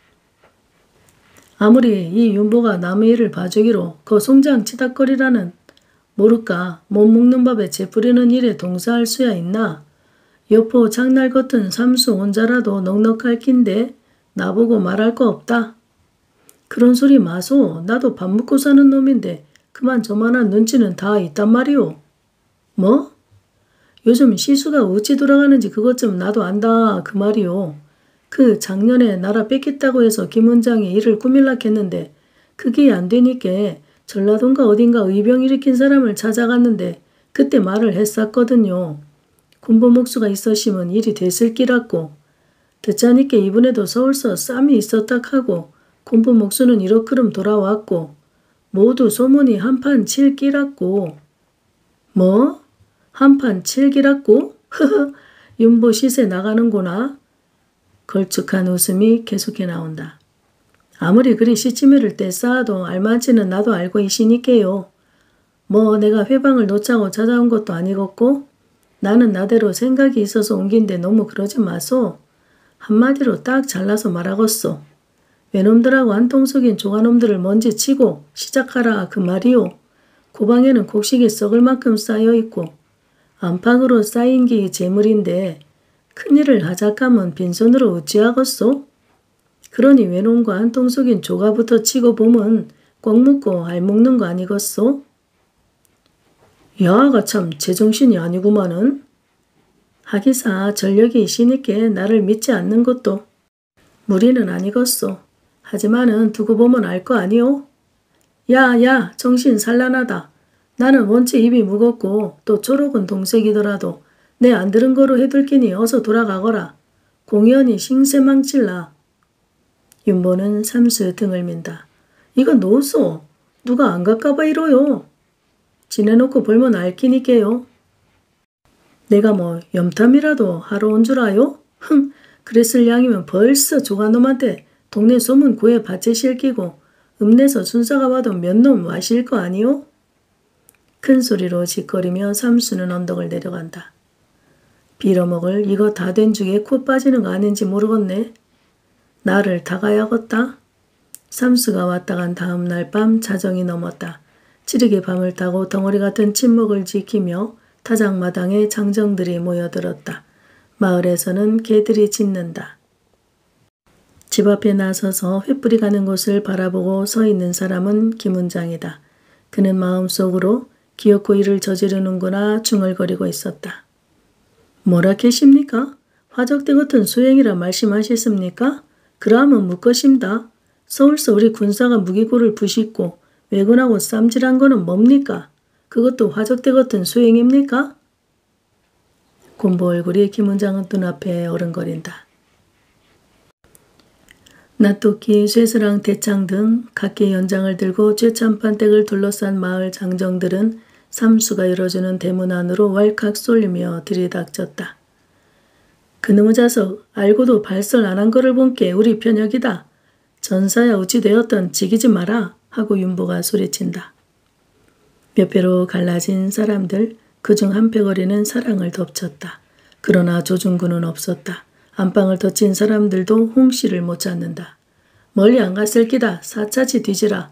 아무리 이 윤보가 남의 일을 봐주기로 그 송장 치닥거리라는 모를까 못 먹는 밥에 재 뿌리는 일에 동사할 수야 있나? 여포 장날 같은 삼수 혼자라도 넉넉할 낀데 나보고 말할 거 없다. 그런 소리 마소. 나도 밥 먹고 사는 놈인데 그만 저만한 눈치는 다 있단 말이오. 뭐? 요즘 시수가 어찌 돌아가는지 그것 좀 나도 안다 그 말이오. 그 작년에 나라 뺏겠다고 해서 김원장이 일을 꾸밀라 했는데 그게 안 되니까 전라도인가 어딘가 의병 일으킨 사람을 찾아갔는데 그때 말을 했었거든요. 군보 목수가 있었으면 일이 됐을 끼라고. 듣자니까 이번에도 서울서 쌈이 있었다 하고 군보 목수는 이러크름 돌아왔고 모두 소문이 한판 칠 끼라고. 뭐? 한판 칠 끼라고? 흐흐. 윤보 시세 나가는구나. 걸쭉한 웃음이 계속해 나온다. 아무리 그리 시치미를 떼쌓아도 알만치는 나도 알고 있으니까요. 뭐 내가 회방을 놓자고 찾아온 것도 아니겠고 나는 나대로 생각이 있어서 옮긴데 너무 그러지 마소. 한마디로 딱 잘라서 말하겠소. 외놈들하고 한통 속인 조가놈들을 먼지 치고 시작하라 그 말이오. 고방에는 곡식이 썩을 만큼 쌓여있고 안팎으로 쌓인 게 재물인데 큰일을 하작하면 빈손으로 어찌하겠소? 그러니 외놈과 한통 속인 조가부터 치고 보면 꼭 묻고 알 먹는 거 아니겠소? 야가 참 제정신이 아니구만은. 하기사 전력이 있으니께 나를 믿지 않는 것도 무리는 아니겠소. 하지만은 두고 보면 알 거 아니오? 야, 정신 산란하다. 나는 원체 입이 무겁고 또 초록은 동색이더라도 내 안 들은 거로 해둘 끼니 어서 돌아가거라. 공연히 싱세망칠라. 윤보는 삼수 등을 민다. 이건 노소. 누가 안 갈까봐 이러요. 지내놓고 벌면 알기니께요. 내가 뭐 염탐이라도 하러 온 줄 아요? 흥, 그랬을 양이면 벌써 조간놈한테 동네 소문 구해 밭에 실기고 읍내서 순사가 와도 몇 놈 와실 거 아니오? 큰 소리로 짓거리며 삼수는 언덕을 내려간다. 빌어먹을 이거 다 된 중에 코 빠지는 거 아닌지 모르겠네. 나를 다가야겠다. 삼수가 왔다 간 다음 날 밤 자정이 넘었다. 찌르게 밤을 타고 덩어리 같은 침묵을 지키며 타작마당에 장정들이 모여들었다. 마을에서는 개들이 짖는다. 집 앞에 나서서 횃불이 가는 곳을 바라보고 서 있는 사람은 김은장이다. 그는 마음속으로 기어코 일을 저지르는구나 중얼거리고 있었다. 뭐라 계십니까? 화적대 같은 수행이라 말씀하셨습니까? 그러하면 묻것입니다. 서울서 우리 군사가 무기고를 부식고 왜군하고 쌈질한 거는 뭡니까? 그것도 화적대 같은 수행입니까? 곤보 얼굴이 김은장은 눈앞에 어른거린다. 낫토끼, 쇠스랑, 대창 등 각기 연장을 들고 쇠참판댁을 둘러싼 마을 장정들은 삼수가 열어주는 대문 안으로 왈칵 쏠리며 들이닥쳤다. 그놈의 자석 알고도 발설 안 한 거를 본게 우리 편역이다. 전사야 어찌 되었던 지기지 마라 하고 윤보가 소리친다. 몇 배로 갈라진 사람들 그중 한 패거리는 사랑을 덮쳤다. 그러나 조중구는 없었다. 안방을 덮친 사람들도 홍씨를 못 찾는다. 멀리 안 갔을 기다. 사차치 뒤지라.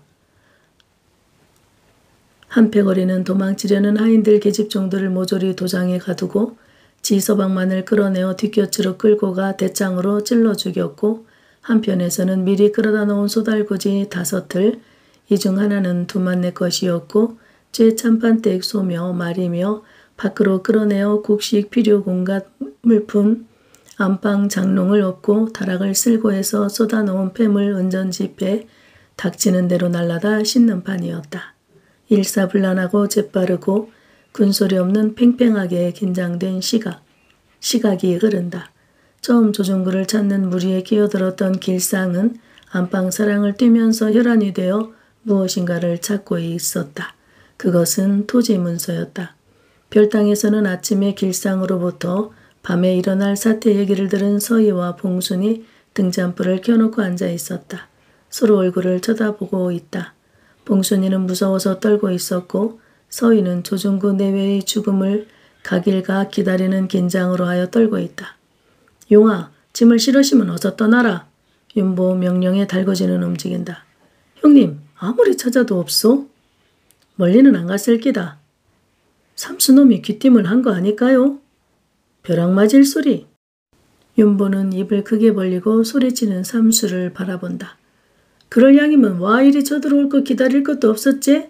한 패거리는 도망치려는 하인들 계집 정도를 모조리 도장에 가두고 지서방만을 끌어내어 뒷곁으로 끌고 가 대창으로 찔러 죽였고 한편에서는 미리 끌어다 놓은 소달구지 5틀, 이 중 하나는 두만네 것이었고 쇠참판댁 소며 말이며 밖으로 끌어내어 곡식 필요 공gat 물품 안방 장롱을 엎고 다락을 쓸고 해서 쏟아놓은 폐물 은전지폐 닥치는 대로 날라다 씻는 판이었다. 일사불란하고 재빠르고 군소리 없는 팽팽하게 긴장된 시각이 흐른다. 처음 조중구를 찾는 무리에 끼어들었던 길상은 안방 사랑을 뛰면서 혈안이 되어 무엇인가를 찾고 있었다. 그것은 토지 문서였다. 별당에서는 아침에 길상으로부터 밤에 일어날 사태 얘기를 들은 서희와 봉순이 등잔불을 켜놓고 앉아 있었다. 서로 얼굴을 쳐다보고 있다. 봉순이는 무서워서 떨고 있었고 서희는 조중구 내외의 죽음을 가길가 기다리는 긴장으로 하여 떨고 있다. 용아, 짐을 실으시면 어서 떠나라. 윤보 명령에 달궈지는 움직인다. 형님, 아무리 찾아도 없소? 멀리는 안 갔을 기다. 삼수놈이 귀띔을 한 거 아닐까요? 벼락 맞을 소리. 윤보는 입을 크게 벌리고 소리치는 삼수를 바라본다. 그럴 양이면 와 이리 쳐들어올 거 기다릴 것도 없었지?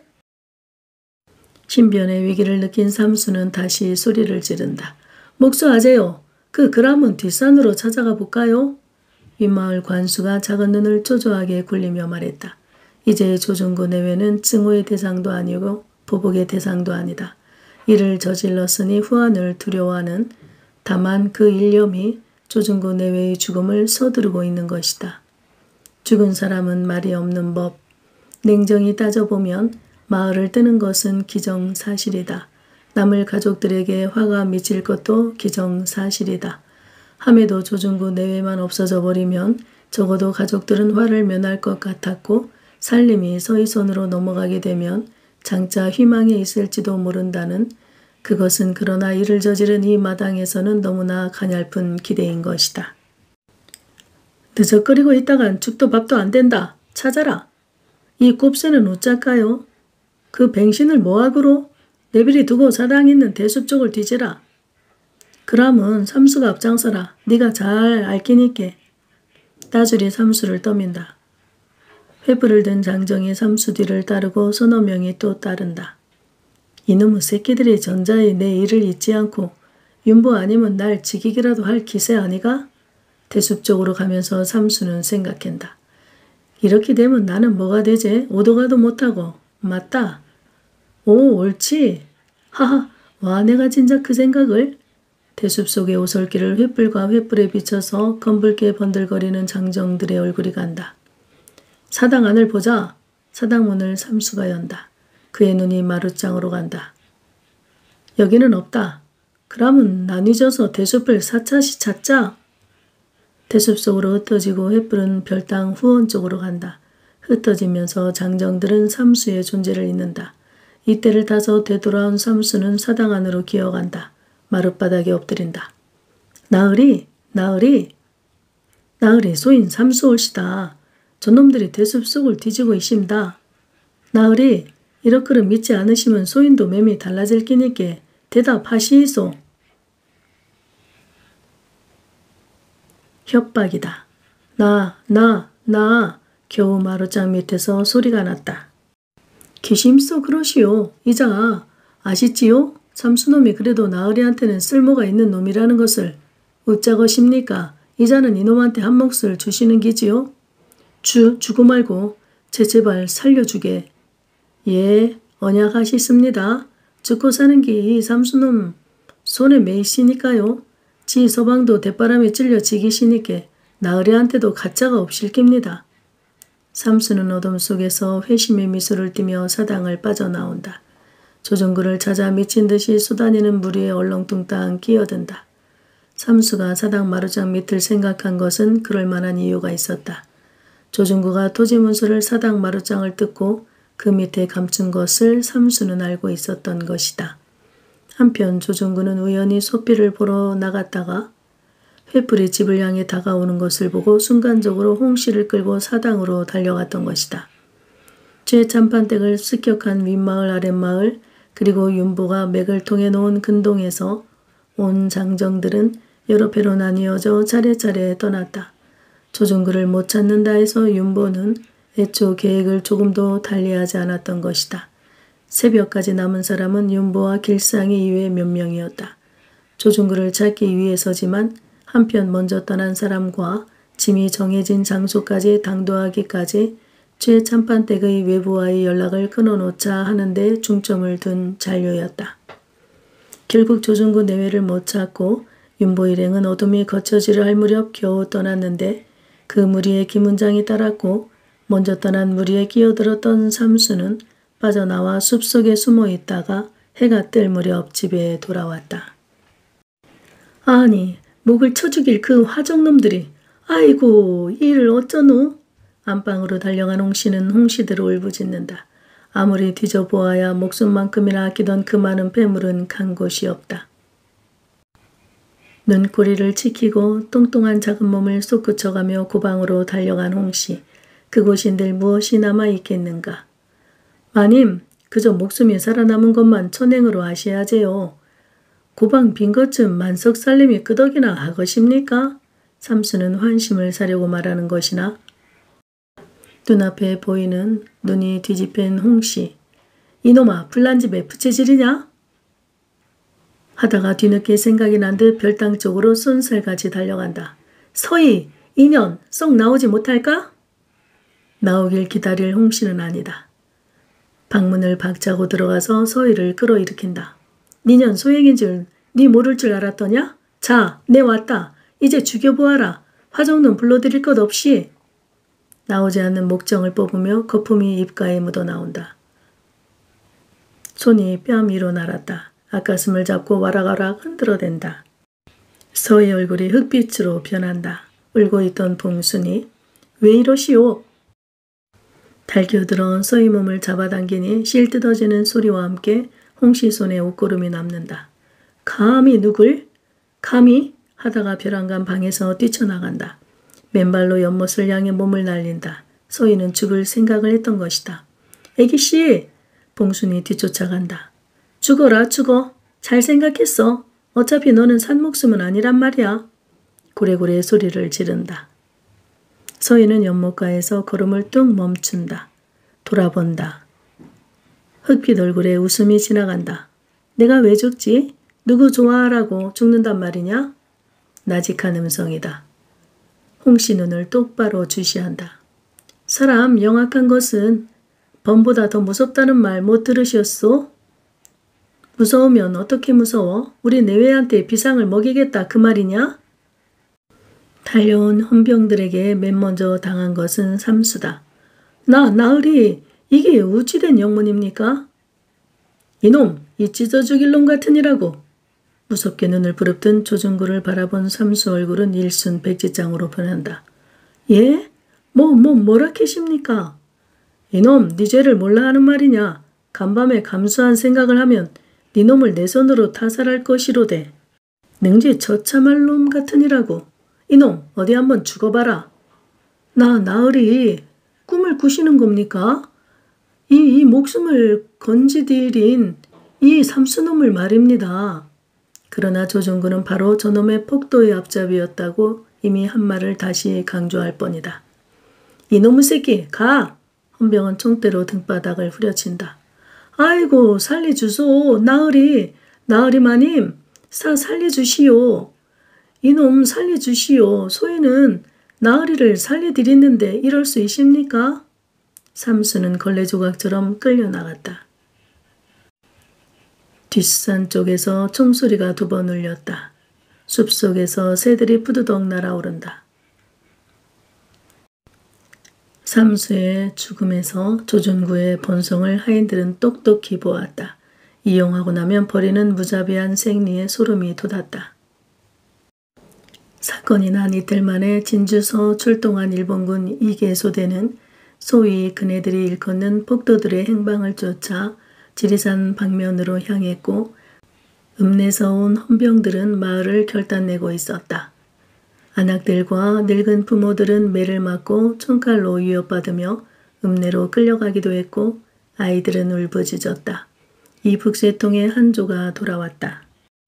신변의 위기를 느낀 삼수는 다시 소리를 지른다. 목수아재요. 그 그람은 뒷산으로 찾아가 볼까요? 윗마을 관수가 작은 눈을 초조하게 굴리며 말했다. 이제 조중구 내외는 증오의 대상도 아니고 보복의 대상도 아니다. 이를 저질렀으니 후환을 두려워하는 다만 그 일념이 조중구 내외의 죽음을 서두르고 있는 것이다. 죽은 사람은 말이 없는 법. 냉정히 따져보면 마을을 뜨는 것은 기정사실이다. 남을 가족들에게 화가 미칠 것도 기정사실이다. 함에도 조중구 내외만 없어져 버리면 적어도 가족들은 화를 면할 것 같았고 살림이 서희 손으로 넘어가게 되면 장차 희망에 있을지도 모른다는 그것은 그러나 이를 저지른 이 마당에서는 너무나 가냘픈 기대인 것이다. 늦적거리고 있다간 죽도 밥도 안 된다. 찾아라. 이 곱새는 어쩔까요? 그 뱅신을 뭐하구로? 내비리 두고 사당 있는 대숲 쪽을 뒤지라. 그람은 삼수가 앞장서라. 네가 잘 알기니께. 따줄이 삼수를 떠민다. 횃불을 든 장정이 삼수 뒤를 따르고 서너 명이 또 따른다. 이놈의 새끼들이 전자에 내 일을 잊지 않고 윤보 아니면 날 지키기라도 할 기세 아니가? 대숲 쪽으로 가면서 삼수는 생각한다. 이렇게 되면 나는 뭐가 되지? 오도가도 못하고. 맞다. 오, 옳지. 하하, 와 내가 진작 그 생각을. 대숲 속의 오솔길을 횃불과 횃불에 비춰서 검붉게 번들거리는 장정들의 얼굴이 간다. 사당 안을 보자. 사당 문을 삼수가 연다. 그의 눈이 마룻장으로 간다. 여기는 없다. 그러면 나뉘져서 대숲을 사차시 찾자. 대숲 속으로 흩어지고 횃불은 별당 후원 쪽으로 간다. 흩어지면서 장정들은 삼수의 존재를 잊는다. 이때를 타서 되돌아온 삼수는 사당 안으로 기어간다. 마룻바닥에 엎드린다. 나으리, 나으리, 나으리 소인 삼수 올시다. 저놈들이 대숲 속을 뒤지고 있습니다. 나으리, 이렇게를 믿지 않으시면 소인도 맴이 달라질 끼니께 대답하시이소. 협박이다. 나 겨우 마룻장 밑에서 소리가 났다. 기심써 그러시오. 이자 아시지요? 삼수놈이 그래도 나으리한테는 쓸모가 있는 놈이라는 것을 어쩌것입니까? 이자는 이놈한테 한 몫을 주시는 기지요? 주고 말고 제발 살려주게. 예, 언약하시습니다. 죽고 사는 게 이 삼수놈 손에 매이시니까요. 지 서방도 대바람에 찔려 지기시니께 나으리한테도 가짜가 없실 깁니다. 삼수는 어둠 속에서 회심의 미소를 띠며 사당을 빠져나온다. 조정구를 찾아 미친 듯이 쏘다니는 무리에 얼렁뚱땅 끼어든다. 삼수가 사당 마루장 밑을 생각한 것은 그럴 만한 이유가 있었다. 조정구가 토지문서를 사당 마루장을 뜯고 그 밑에 감춘 것을 삼수는 알고 있었던 것이다. 한편 조정구는 우연히 소피를 보러 나갔다가 횃불이 집을 향해 다가오는 것을 보고 순간적으로 홍씨를 끌고 사당으로 달려갔던 것이다. 죄 참판댁을 습격한 윗마을 아랫마을 그리고 윤보가 맥을 통해 놓은 근동에서 온 장정들은 여러 배로 나뉘어져 차례차례 떠났다. 조정구를 못 찾는다 해서 윤보는 애초 계획을 조금도 달리하지 않았던 것이다. 새벽까지 남은 사람은 윤보와 길상이 이외에 몇 명이었다. 조정구를 찾기 위해서지만 한편 먼저 떠난 사람과 짐이 정해진 장소까지 당도하기까지 죄 참판댁의 외부와의 연락을 끊어놓자 하는데 중점을 둔 잔료였다. 결국 조정구 내외를 못 찾고 윤보 일행은 어둠이 걷혀지려 할 무렵 겨우 떠났는데 그 무리에 김은장이 따랐고 먼저 떠난 무리에 끼어들었던 삼수는 빠져나와 숲속에 숨어 있다가 해가 뜰 무렵 집에 돌아왔다. 아니, 목을 쳐 죽일 그 화정놈들이 아이고 이를 어쩌노? 안방으로 달려간 홍씨는 홍씨대로 울부짖는다. 아무리 뒤져보아야 목숨만큼이나 아끼던 그 많은 폐물은 간 곳이 없다. 눈꼬리를 치키고 똥똥한 작은 몸을 솟구쳐가며 고방으로 달려간 홍씨. 그곳인들 무엇이 남아있겠는가. 마님, 그저 목숨이 살아남은 것만 천행으로 아시야제요. 고방 빈 것쯤 만석 살림이 끄덕이나 하것입니까? 삼수는 환심을 사려고 말하는 것이나 눈앞에 보이는 눈이 뒤집힌 홍씨. 이놈아, 불난집에 부채질이냐? 하다가 뒤늦게 생각이 난 듯 별당 쪽으로 쏜살같이 달려간다. 서희, 이년 썩 나오지 못할까? 나오길 기다릴 홍씨는 아니다. 방문을 박차고 들어가서 서희를 끌어일으킨다. 니년 소행인 줄 니 모를 줄 알았더냐? 자, 내 왔다. 이제 죽여보아라. 화정놈 불러드릴 것 없이. 나오지 않는 목정을 뽑으며 거품이 입가에 묻어나온다. 손이 뺨 위로 날았다. 앞가슴을 잡고 와락와락 흔들어댄다. 서희 얼굴이 흑빛으로 변한다. 울고 있던 봉순이 왜 이러시오? 달겨들어 서희 몸을 잡아당기니 실 뜯어지는 소리와 함께 홍씨 손에 옷고름이 남는다. 감히 누굴? 감히? 하다가 벼랑간 방에서 뛰쳐나간다. 맨발로 연못을 향해 몸을 날린다. 서희는 죽을 생각을 했던 것이다. 애기씨! 봉순이 뒤쫓아간다. 죽어라 죽어. 잘 생각했어. 어차피 너는 산 목숨은 아니란 말이야. 고래고래 소리를 지른다. 서희는 연못가에서 걸음을 뚝 멈춘다. 돌아본다. 흑빛 얼굴에 웃음이 지나간다. 내가 왜 죽지? 누구 좋아하라고 죽는단 말이냐? 나직한 음성이다. 홍씨 눈을 똑바로 주시한다. 사람 영악한 것은 범보다 더 무섭다는 말 못 들으셨소? 무서우면 어떻게 무서워? 우리 내외한테 비상을 먹이겠다 그 말이냐? 달려온 헌병들에게 맨 먼저 당한 것은 삼수다. 나으리 이게 우찌된 영문입니까? 이놈 이 찢어 죽일 놈 같으니라고. 무섭게 눈을 부릅뜬 조중구를 바라본 삼수 얼굴은 일순 백지장으로 변한다. 예? 뭐라 캐십니까? 이놈 네 죄를 몰라 하는 말이냐? 간밤에 감수한 생각을 하면 네 놈을 내 손으로 타살할 것이로되. 능지 처참할 놈 같으니라고. 이놈 어디 한번 죽어봐라. 나으리 꿈을 꾸시는 겁니까? 이 목숨을 건지들인 이 삼수놈을 말입니다. 그러나 조중구는 바로 저놈의 폭도의 앞잡이였다고 이미 한 말을 다시 강조할 뻔이다. 이놈의 새끼 가! 헌병은 총대로 등바닥을 후려친다. 아이고 살리주소. 나으리 마님 살리주시오. 이놈 살리주시오. 소인은 나으리를 살리드리는데 이럴 수 있습니까? 삼수는 걸레조각처럼 끌려나갔다. 뒷산 쪽에서 총소리가 두 번 울렸다. 숲속에서 새들이 푸드덕 날아오른다. 삼수의 죽음에서 조준구의 본성을 하인들은 똑똑히 보았다. 이용하고 나면 버리는 무자비한 생리에 소름이 돋았다. 사건이 난 이틀 만에 진주서 출동한 일본군 이계소대는 소위 그네들이 일컫는 폭도들의 행방을 쫓아 지리산 방면으로 향했고 읍내서 온 헌병들은 마을을 결단내고 있었다. 안악들과 늙은 부모들은 매를 맞고 총칼로 위협받으며 읍내로 끌려가기도 했고 아이들은 울부짖었다. 이 북새통의 한조가 돌아왔다.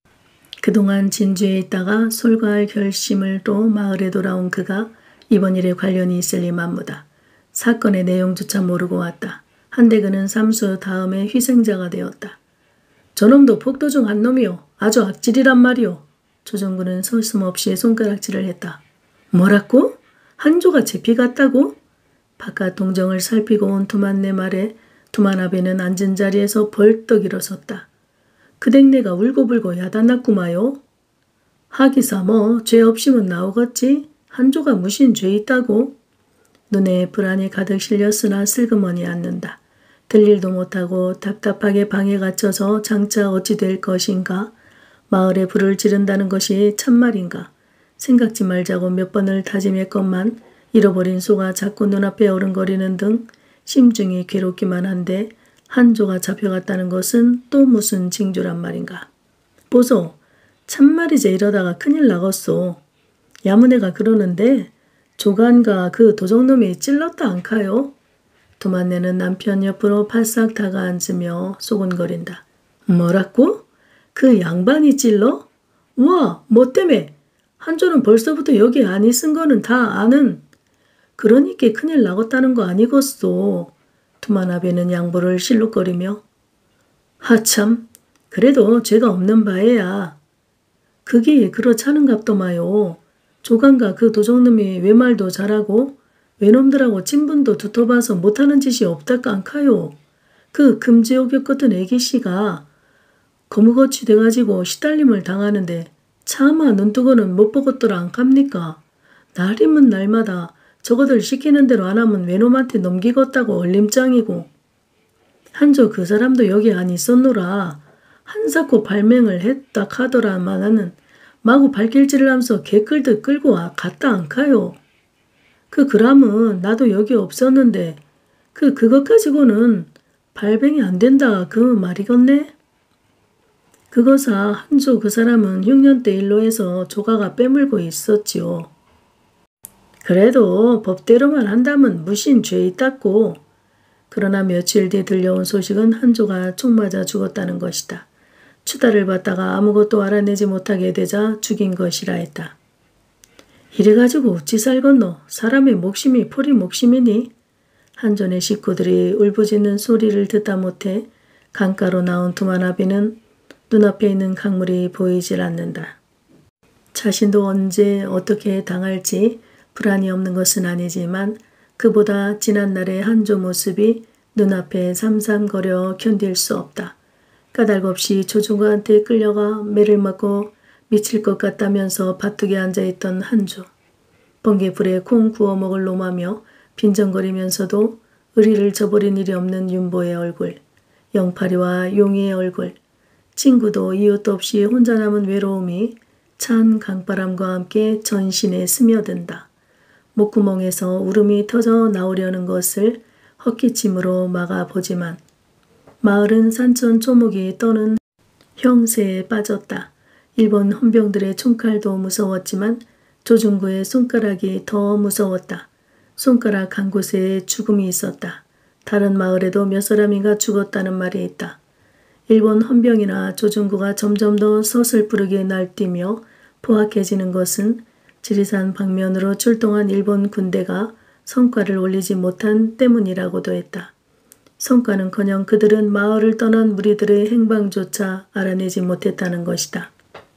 그동안 진주에 있다가 솔가할 결심을로 마을에 돌아온 그가 이번 일에 관련이 있을 리 만무다. 사건의 내용조차 모르고 왔다. 한데 그는 삼수 다음에 희생자가 되었다. 저놈도 폭도 중 한 놈이요. 아주 악질이란 말이요. 조정구는 서슴없이 손가락질을 했다. 뭐라고? 한조가 제피 같다고? 바깥 동정을 살피고 온 두만네 말에 두만아베는 앉은 자리에서 벌떡 일어섰다. 그댁내가 울고불고 야단났구마요. 하기사 죄 없이면 나오겠지. 한조가 무신 죄 있다고. 눈에 불안이 가득 실렸으나 슬그머니 앉는다. 들일도 못하고 답답하게 방에 갇혀서 장차 어찌 될 것인가. 마을에 불을 지른다는 것이 참말인가. 생각지 말자고 몇 번을 다짐했건만 잃어버린 소가 자꾸 눈앞에 어른거리는 등 심중이 괴롭기만 한데 한조가 잡혀갔다는 것은 또 무슨 징조란 말인가. 보소. 참말이제 이러다가 큰일 나겠소. 야문애가 그러는데 조간가 그 도적놈이 찔렀다 안카요? 두만네는 남편 옆으로 바싹 다가앉으며 소곤거린다. 뭐라고? 그 양반이 찔러? 와, 뭐 때문에? 한조는 벌써부터 여기 안 있은 거는 다 아는. 그러니까 큰일 나겠다는 거 아니겠소. 두만아베는 양보를 실룩거리며. 하참, 그래도 죄가 없는 바에야. 그게 그렇자는갑더마요. 조간가 그 도적놈이 외말도 잘하고 외놈들하고 친분도 두터봐서 못하는 짓이 없다까 안카요. 그 금지옥역 같은 애기씨가 거무거치 돼가지고 시달림을 당하는데 차마 눈뜨고는 못 보겠더라 안갑니까? 날이면 날마다 저거들 시키는 대로 안 하면 외놈한테 넘기겠다고 얼림장이고. 한조 그 사람도 여기 안 있었노라. 한사코 발맹을 했다 카더라마나는 마구 발길질을 하면서 개끌듯 끌고 갔다 안카요. 그 그람은 나도 여기 없었는데 그것 가지고는 발뱅이 안 된다 그 말이겠네. 그거사 한조 그 사람은 흉년 때 일로 해서 조가가 빼물고 있었지요. 그래도 법대로만 한다면 무신 죄 있다고. 그러나 며칠 뒤 들려온 소식은 한조가 총 맞아 죽었다는 것이다. 추다를 받다가 아무것도 알아내지 못하게 되자 죽인 것이라 했다. 이래가지고 어찌 살겄노? 사람의 목심이 포리 목심이니? 한전의 식구들이 울부짖는 소리를 듣다 못해 강가로 나온 두만아비는 눈앞에 있는 강물이 보이질 않는다. 자신도 언제 어떻게 당할지 불안이 없는 것은 아니지만 그보다 지난날의 한조 모습이 눈앞에 삼삼거려 견딜 수 없다. 까닭없이 조중구한테 끌려가 매를 맞고 미칠 것 같다면서 밭둑에 앉아있던 한조. 번개불에 콩 구워 먹을 놈하며 빈정거리면서도 의리를 저버린 일이 없는 윤보의 얼굴, 영파리와 용희의 얼굴, 친구도 이웃도 없이 혼자 남은 외로움이 찬 강바람과 함께 전신에 스며든다. 목구멍에서 울음이 터져 나오려는 것을 헛기침으로 막아보지만 마을은 산천 초목이 떠는 형세에 빠졌다. 일본 헌병들의 총칼도 무서웠지만 조중구의 손가락이 더 무서웠다. 손가락 한 곳에 죽음이 있었다. 다른 마을에도 몇 사람인가 죽었다는 말이 있다. 일본 헌병이나 조중구가 점점 더 서슬프르게 날뛰며 포악해지는 것은 지리산 방면으로 출동한 일본 군대가 성과를 올리지 못한 때문이라고도 했다. 성과는커녕 그들은 마을을 떠난 무리들의 행방조차 알아내지 못했다는 것이다.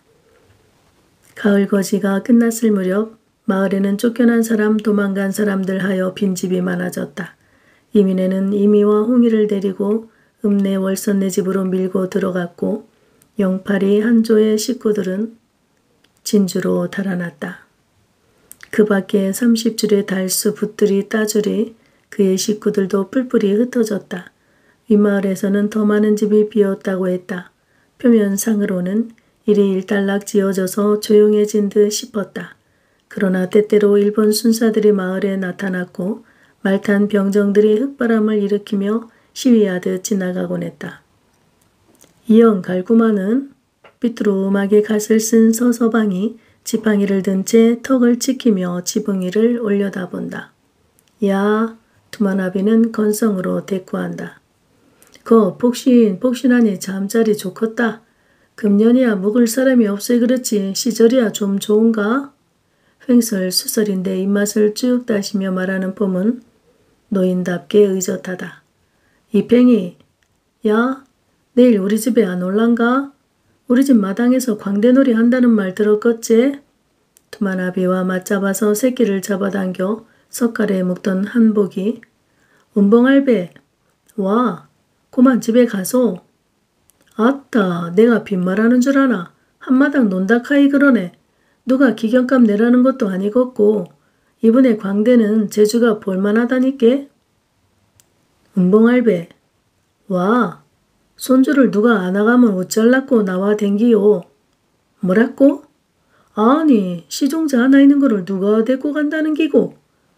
가을 거지가 끝났을 무렵 마을에는 쫓겨난 사람, 도망간 사람들 하여 빈집이 많아졌다. 이민애는 이미와 홍이를 데리고 읍내 월선네 집으로 밀고 들어갔고 영팔이 한조의 식구들은 진주로 달아났다. 그 밖에 30줄의 달수 붓들이 따줄이 그의 식구들도 뿔뿔이 흩어졌다. 윗마을에서는 더 많은 집이 비었다고 했다. 표면상으로는 일이 일단락 지어져서 조용해진 듯 싶었다. 그러나 때때로 일본 순사들이 마을에 나타났고 말탄 병정들이 흙바람을 일으키며 시위하듯 지나가곤 했다. 이영 갈구마는 삐뚤어하게 갓을 쓴 서서방이 지팡이를 든 채 턱을 치키며 지붕이를 올려다본다. 야, 두만아비는 건성으로 대꾸한다. 거 복신하니 잠자리 좋겠다. 금년이야 묵을 사람이 없어 그렇지 시절이야 좀 좋은가? 횡설수설인데 입맛을 쭉 다시며 말하는 폼은 노인답게 의젓하다. 이팽이, 야, 내일 우리 집에 안 올란가? 우리 집 마당에서 광대놀이 한다는 말 들었겠지? 두만아비와 맞잡아서 새끼를 잡아당겨 석갈에 묶던 한복이 은봉할배, 와, 그만 집에 가소. 아따, 내가 빈말하는 줄 아나. 한마당 논다카이 그러네. 누가 기경값 내라는 것도 아니겠고 이번에 광대는 제주가 볼만하다니께. 은봉할배, 와, 손주를 누가 안아가면 어쩔라고 나와 댕기요. 뭐라고? 아니, 시종자 하나 있는 거를 누가 데리고 간다는 기고.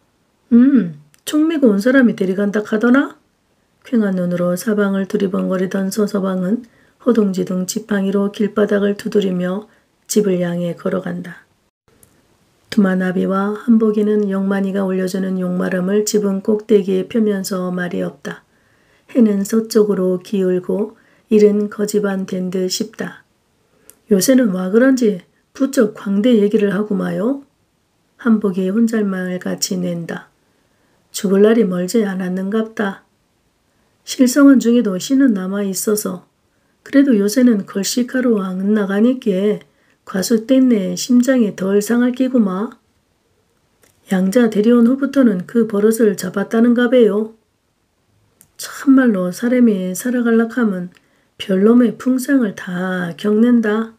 총 메고 온 사람이 데려간다 하더나? 퀭한 눈으로 사방을 두리번거리던 서서방은 허둥지둥 지팡이로 길바닥을 두드리며 집을 향해 걸어간다. 두만아비와 한복이는 영만이가 올려주는 용마름을 집은 꼭대기에 펴면서 말이 없다. 해는 서쪽으로 기울고 일은 거지반 된 듯 싶다. 요새는 와 그런지 부쩍 광대 얘기를 하고 마요. 한복이 혼잣말같이 낸다. 죽을 날이 멀지 않았는갑다. 실성은 중에도 신은 남아있어서 그래도 요새는 걸식하러 안 나가니께 과수 땡내 심장이 덜 상할 끼구마. 양자 데려온 후부터는 그 버릇을 잡았다는가 참말로 사람이 살아갈락하면 별놈의 풍상을 다 겪는다.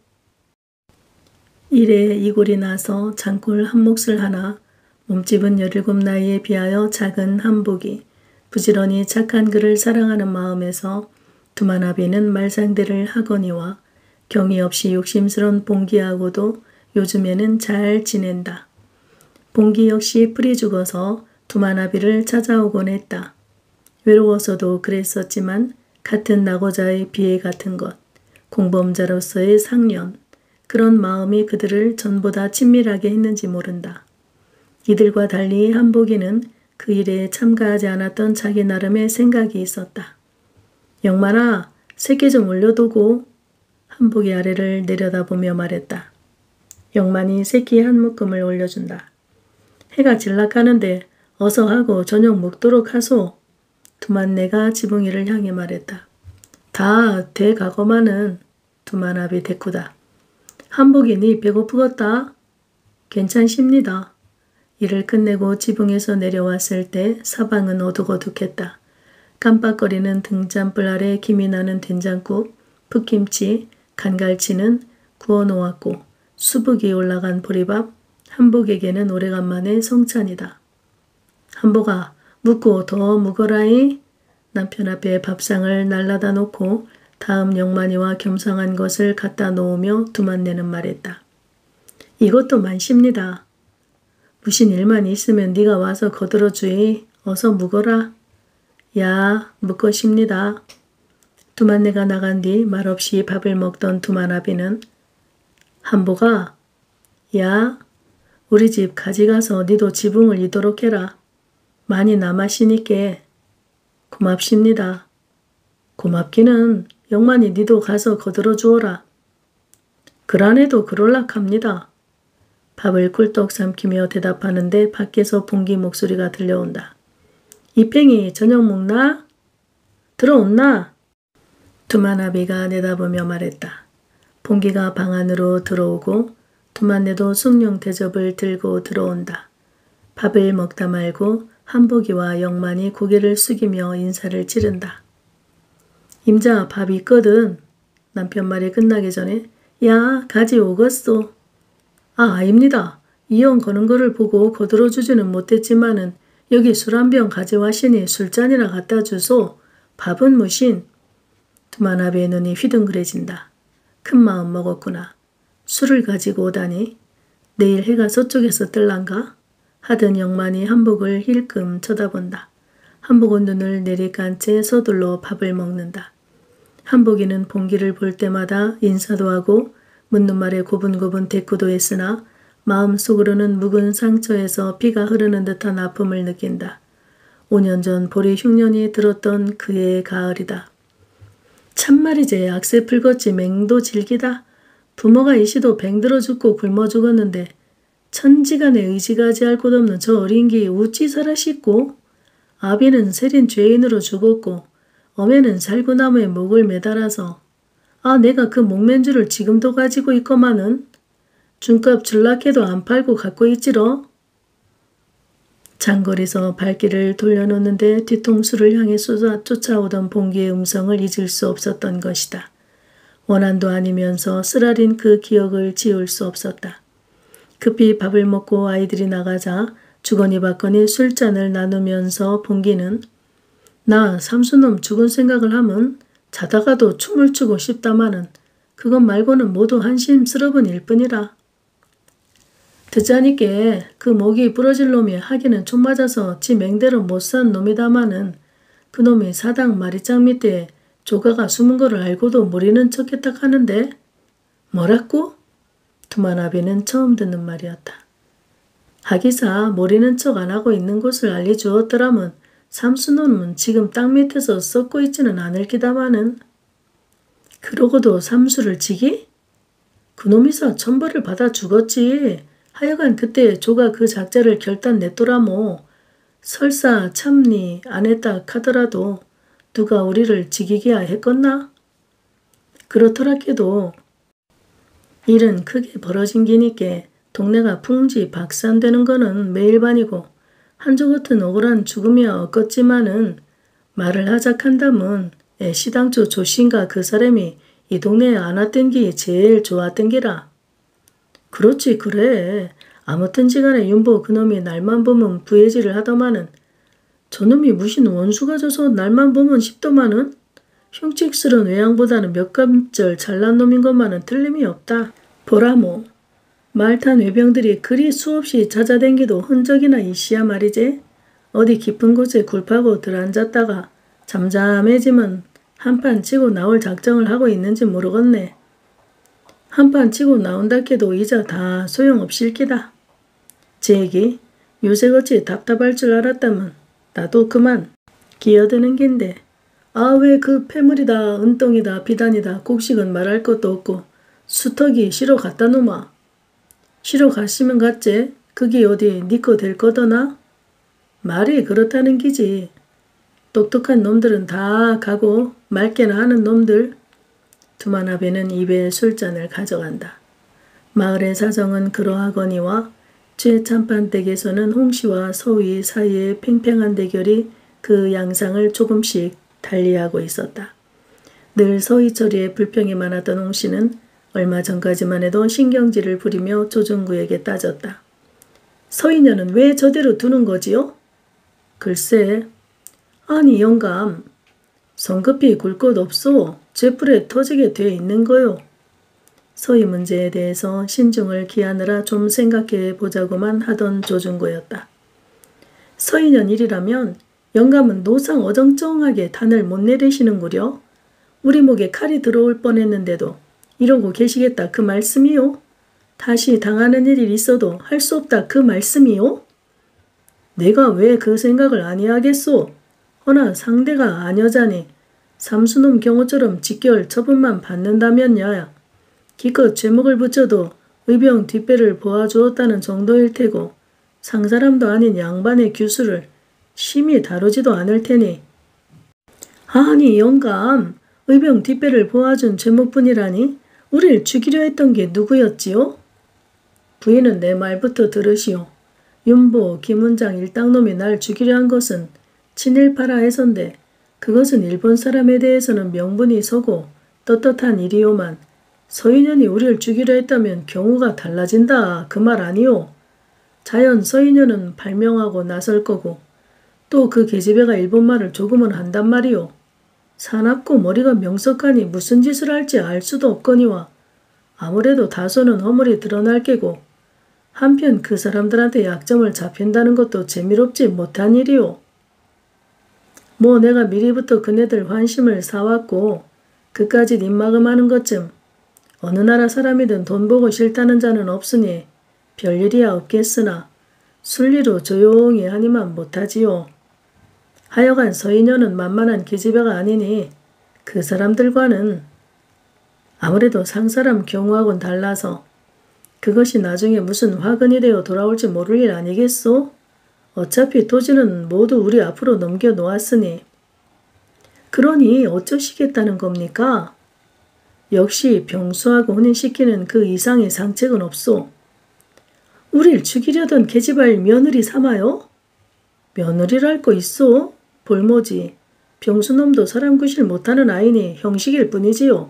이래 이골이 나서 장골 한 몫을 하나 몸집은 17 나이에 비하여 작은 한복이 부지런히 착한 그를 사랑하는 마음에서 두만아비는 말상대를 하거니와 경이 없이 욕심스런 봉기하고도 요즘에는 잘 지낸다. 봉기 역시 풀이 죽어서 두만아비를 찾아오곤 했다. 외로워서도 그랬었지만 같은 낙오자의 비애 같은 것, 공범자로서의 상련, 그런 마음이 그들을 전보다 친밀하게 했는지 모른다. 이들과 달리 한복이는 그 일에 참가하지 않았던 자기 나름의 생각이 있었다. 영만아, 새끼 좀 올려두고 한복이 아래를 내려다보며 말했다. 영만이 새끼 한 묶음을 올려준다. 해가 질락하는데 어서 하고 저녁 먹도록 하소. 두만네가 지붕이를 향해 말했다. 다 돼가거마는. 두만아비 대꾸다. 한복이 니 배고프겠다. 괜찮습니다. 일을 끝내고 지붕에서 내려왔을 때 사방은 어둑어둑했다. 깜빡거리는 등잔불 아래 김이 나는 된장국, 풋김치, 간갈치는 구워놓았고 수북이 올라간 보리밥, 한복에게는 오래간만에 성찬이다. 한복아, 묵고 더 묵어라이. 남편 앞에 밥상을 날라다 놓고 다음 영만이와 겸상한 것을 갖다 놓으며 두만네는 말했다. 이것도 많습니다. 무슨 일만 있으면 네가 와서 거들어주이. 어서 묵어라. 야, 묵것입니다. 두만네가 나간 뒤 말없이 밥을 먹던 두만아비는 한복아, 야, 우리 집 가지가서 니도 지붕을 이도록 해라. 많이 남았으니께. 고맙습니다. 고맙기는 영만이 니도 가서 거들어 주어라. 그란에도 그럴락합니다. 밥을 꿀떡 삼키며 대답하는데 밖에서 봉기 목소리가 들려온다. 이팽이 저녁 먹나? 들어온나? 두만아비가 내다보며 말했다. 봉기가 방 안으로 들어오고 두만네도 숭늉 대접을 들고 들어온다. 밥을 먹다 말고 한복이와 영만이 고개를 숙이며 인사를 지른다. 임자 밥 있거든. 남편 말이 끝나기 전에 야 가지 오겠소. 아닙니다. 이형 거는 거를 보고 거들어주지는 못했지만은 여기 술 한 병 가져와시니 술잔이나 갖다 주소. 밥은 무신. 두만아비의 눈이 휘둥그레진다. 큰 마음 먹었구나. 술을 가지고 오다니. 내일 해가 서쪽에서 뜰란가? 하던 영만이 한복을 힐끔 쳐다본다. 한복은 눈을 내리깐 채 서둘러 밥을 먹는다. 한복이는 봉기를 볼 때마다 인사도 하고 묻는 말에 고분고분 대꾸도 했으나 마음속으로는 묵은 상처에서 피가 흐르는 듯한 아픔을 느낀다. 5년 전 보리 흉년이 들었던 그의 가을이다. 참말이지 악세 풀것지 맹도 질기다. 부모가 이시도 병들어 죽고 굶어 죽었는데 천지간에 의지가지할 곳 없는 저 어린기 우찌 살아 싶고 아비는 세린 죄인으로 죽었고 어매는 살구나무에 목을 매달아서 내가 그 목맨주를 지금도 가지고 있거만은 준값 줄락해도 안 팔고 갖고 있지러. 장거리서 발길을 돌려놓는데 뒤통수를 향해 쫓아오던 봉기의 음성을 잊을 수 없었던 것이다. 원한도 아니면서 쓰라린 그 기억을 지울 수 없었다. 급히 밥을 먹고 아이들이 나가자 주거니 받거니 술잔을 나누면서 봉기는 나 삼수놈 죽은 생각을 하면 자다가도 춤을 추고 싶다마는 그것 말고는 모두 한심스러운 일뿐이라. 듣자니께 그 목이 부러질 놈이 하기는 총 맞아서 지 맹대로 못 산 놈이다마는 그 놈이 사당 마리짱 밑에 조가가 숨은 거를 알고도 모르는 척했다 하는데 뭐라고? 두만아비는 처음 듣는 말이었다. 하기사 모르는 척 안 하고 있는 곳을 알려주었더라면 삼수놈은 지금 땅 밑에서 썩고 있지는 않을 기다마는. 그러고도 삼수를 지기? 그놈이서 천벌을 받아 죽었지. 하여간 그때 조가 그 작자를 결단 냈더라모. 설사 참니 안 했다 하더라도 누가 우리를 지기기야 했겠나? 그렇더라 해도 일은 크게 벌어진 기니께 동네가 풍지박산되는 거는 매일반이고 한조 같은 억울한 죽음이야 없겠지만은 말을 하작한다면 시당초 조신가 그 사람이 이 동네에 안 왔던 게 제일 좋았던 게라. 그렇지 그래. 아무튼지간에 윤보 그놈이 날만 보면 부해질을 하더마는 저놈이 무슨 원수가 져서 날만 보면 싶더마는 흉측스러운 외양보다는 몇 감절 잘난 놈인 것만은 틀림이 없다. 보라모. 말탄 외병들이 그리 수없이 찾아댕기도 흔적이나 있시야 말이지. 어디 깊은 곳에 굴파고 들어앉았다가 잠잠해지면 한판 치고 나올 작정을 하고 있는지 모르겠네. 한판 치고 나온다 해도 이자 다 소용없을 기다. 제 얘기 요새같이 답답할 줄 알았다면 나도 그만 기어드는 겐데. 아, 왜 그 폐물이다 은똥이다 비단이다 곡식은 말할 것도 없고 수턱이 시로 갖다 놓마. 시로 갔으면 갔지. 그게 어디 니 거 될 거더나? 말이 그렇다는 기지. 똑똑한 놈들은 다 가고 맑게나 하는 놈들. 두만아비는 입에 술잔을 가져간다. 마을의 사정은 그러하거니와 최참판댁에서는 홍씨와 서희 사이의 팽팽한 대결이 그 양상을 조금씩 달리하고 있었다. 늘 서희 처리에 불평이 많았던 홍씨는 얼마 전까지만 해도 신경질을 부리며 조중구에게 따졌다. 서희녀는 왜 저대로 두는 거지요? 글쎄, 아니 영감, 성급히 굴 것 없소. 쇠불에 터지게 돼 있는 거요. 서희 문제에 대해서 신중을 기하느라 좀 생각해 보자고만 하던 조중구였다. 서희년 일이라면 영감은 노상 어정쩡하게 단을 못 내리시는구려. 우리 목에 칼이 들어올 뻔했는데도 이러고 계시겠다 그 말씀이요? 다시 당하는 일이 있어도 할 수 없다 그 말씀이요? 내가 왜 그 생각을 아니하겠소? 허나 상대가 아녀자니 삼수놈 경호처럼 직결 처분만 받는다면야 기껏 죄목을 붙여도 의병 뒷배를 보아주었다는 정도일 테고 상사람도 아닌 양반의 규수를 심히 다루지도 않을 테니. 아니 영감, 의병 뒷배를 보아준 죄목뿐이라니 우릴 죽이려 했던 게 누구였지요? 부인은 내 말부터 들으시오. 윤보, 김은장 일당놈이 날 죽이려 한 것은 친일파라 해서인데 그것은 일본 사람에 대해서는 명분이 서고 떳떳한 일이오만 서인연이 우리를 죽이려 했다면 경우가 달라진다 그 말 아니오. 자연 서인연은 발명하고 나설 거고 또 그 계집애가 일본말을 조금은 한단 말이오. 사납고 머리가 명석하니 무슨 짓을 할지 알 수도 없거니와 아무래도 다소는 허물이 드러날 게고 한편 그 사람들한테 약점을 잡힌다는 것도 재미롭지 못한 일이오. 뭐 내가 미리부터 그네들 환심을 사왔고 그까짓 입막음하는 것쯤 어느 나라 사람이든 돈 보고 싫다는 자는 없으니 별일이야 없겠으나 순리로 조용히 하니만 못하지요. 하여간 서인녀는 만만한 기집애가 아니니 그 사람들과는 아무래도 상사람 경우하고는 달라서 그것이 나중에 무슨 화근이 되어 돌아올지 모를 일 아니겠소? 어차피 토지는 모두 우리 앞으로 넘겨놓았으니. 그러니 어쩌시겠다는 겁니까? 역시 병수하고 혼인시키는 그 이상의 상책은 없소. 우릴 죽이려던 계집알 며느리 삼아요? 며느리랄 거 있소? 볼모지. 병수놈도 사람 구실 못하는 아이니 형식일 뿐이지요.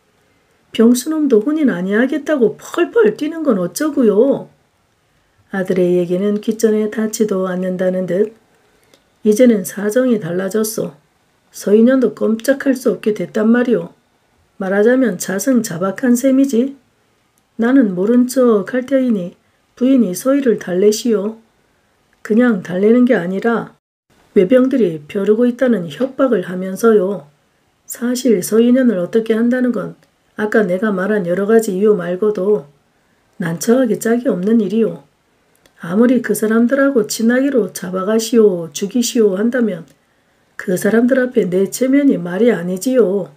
병수놈도 혼인 아니하겠다고 펄펄 뛰는 건 어쩌구요. 아들의 얘기는 귓전에 닿지도 않는다는 듯 이제는 사정이 달라졌소. 서인연도 꼼짝할 수 없게 됐단 말이오. 말하자면 자승자박한 셈이지. 나는 모른 척 할 테이니 부인이 서희를 달래시오. 그냥 달래는 게 아니라 외병들이 벼르고 있다는 협박을 하면서요. 사실 서인연을 어떻게 한다는 건 아까 내가 말한 여러 가지 이유 말고도 난처하게 짝이 없는 일이오. 아무리 그 사람들하고 친하기로 잡아가시오 죽이시오 한다면 그 사람들 앞에 내 체면이 말이 아니지요.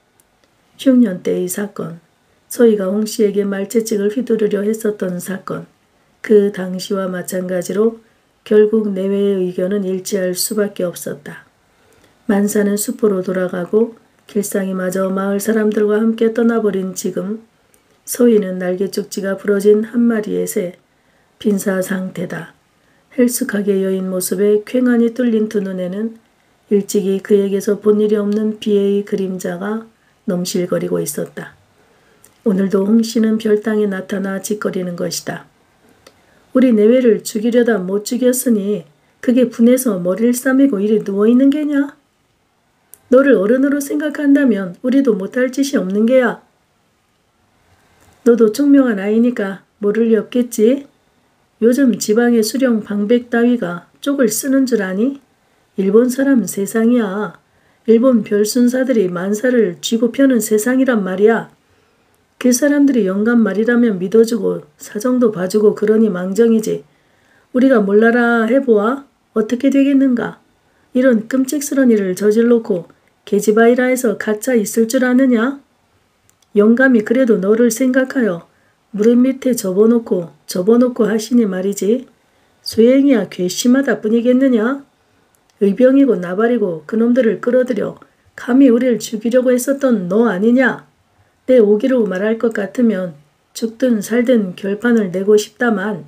흉년 때 이 사건, 서희가 홍씨에게 말채찍을 휘두르려 했었던 사건, 그 당시와 마찬가지로 결국 내외의 의견은 일치할 수밖에 없었다. 만사는 수포로 돌아가고 길상이 마저 마을 사람들과 함께 떠나버린 지금 서희는 날개쪽지가 부러진 한 마리의 새, 빈사 상태다. 헬쑥하게 여인 모습에 쾌간이 뚫린 두 눈에는 일찍이 그에게서 본 일이 없는 비애의 그림자가 넘실거리고 있었다. 오늘도 홍씨는 별당에 나타나 짓거리는 것이다. 우리 내외를 죽이려다 못 죽였으니 그게 분해서 머리를 싸매고 이리 누워있는 게냐? 너를 어른으로 생각한다면 우리도 못할 짓이 없는 게야. 너도 총명한 아이니까 모를 리 없겠지? 요즘 지방의 수령 방백 따위가 쪽을 쓰는 줄 아니? 일본 사람 세상이야. 일본 별순사들이 만사를 쥐고 펴는 세상이란 말이야. 그 사람들이 영감 말이라면 믿어주고 사정도 봐주고 그러니 망정이지. 우리가 몰라라 해보아 어떻게 되겠는가? 이런 끔찍스런 일을 저질러놓고 계집아이라 해서 가짜 있을 줄 아느냐? 영감이 그래도 너를 생각하여 무릎 밑에 접어놓고 하시니 말이지. 소행이야 괘씸하다 뿐이겠느냐? 의병이고 나발이고 그놈들을 끌어들여 감히 우리를 죽이려고 했었던 너 아니냐? 내 오기로 말할 것 같으면 죽든 살든 결판을 내고 싶다만.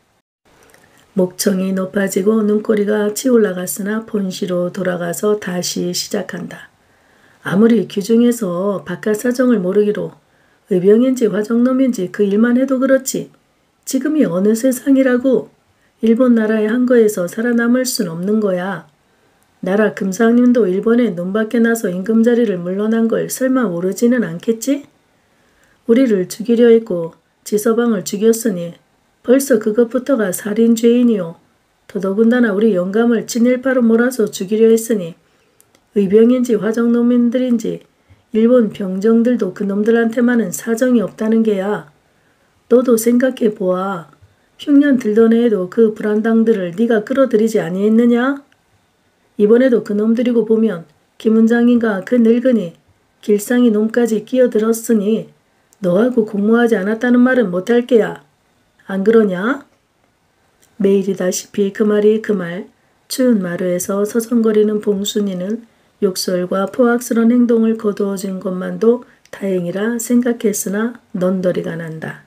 목청이 높아지고 눈꼬리가 치올라갔으나 본시로 돌아가서 다시 시작한다. 아무리 규중에서 바깥 사정을 모르기로 의병인지 화정놈인지 그 일만 해도 그렇지. 지금이 어느 세상이라고. 일본 나라의 한거에서 살아남을 순 없는 거야. 나라 금상님도 일본에 눈밖에 나서 임금자리를 물러난 걸 설마 모르지는 않겠지? 우리를 죽이려 했고 지서방을 죽였으니 벌써 그것부터가 살인죄인이요. 더더군다나 우리 영감을 진일파로 몰아서 죽이려 했으니 의병인지 화정놈인들인지 일본 병정들도 그놈들한테만은 사정이 없다는 게야. 너도 생각해 보아. 흉년 들던 해에도 그 불안당들을 네가 끌어들이지 아니했느냐? 이번에도 그놈들이고 보면 김은장인가 그 늙은이 길상이 놈까지 끼어들었으니 너하고 공모하지 않았다는 말은 못할 게야. 안 그러냐? 매일이다시피 그 말이 그 말. 추운 마루에서 서성거리는 봉순이는 욕설과 포악스런 행동을 거두어준 것만도 다행이라 생각했으나 넌더리가 난다.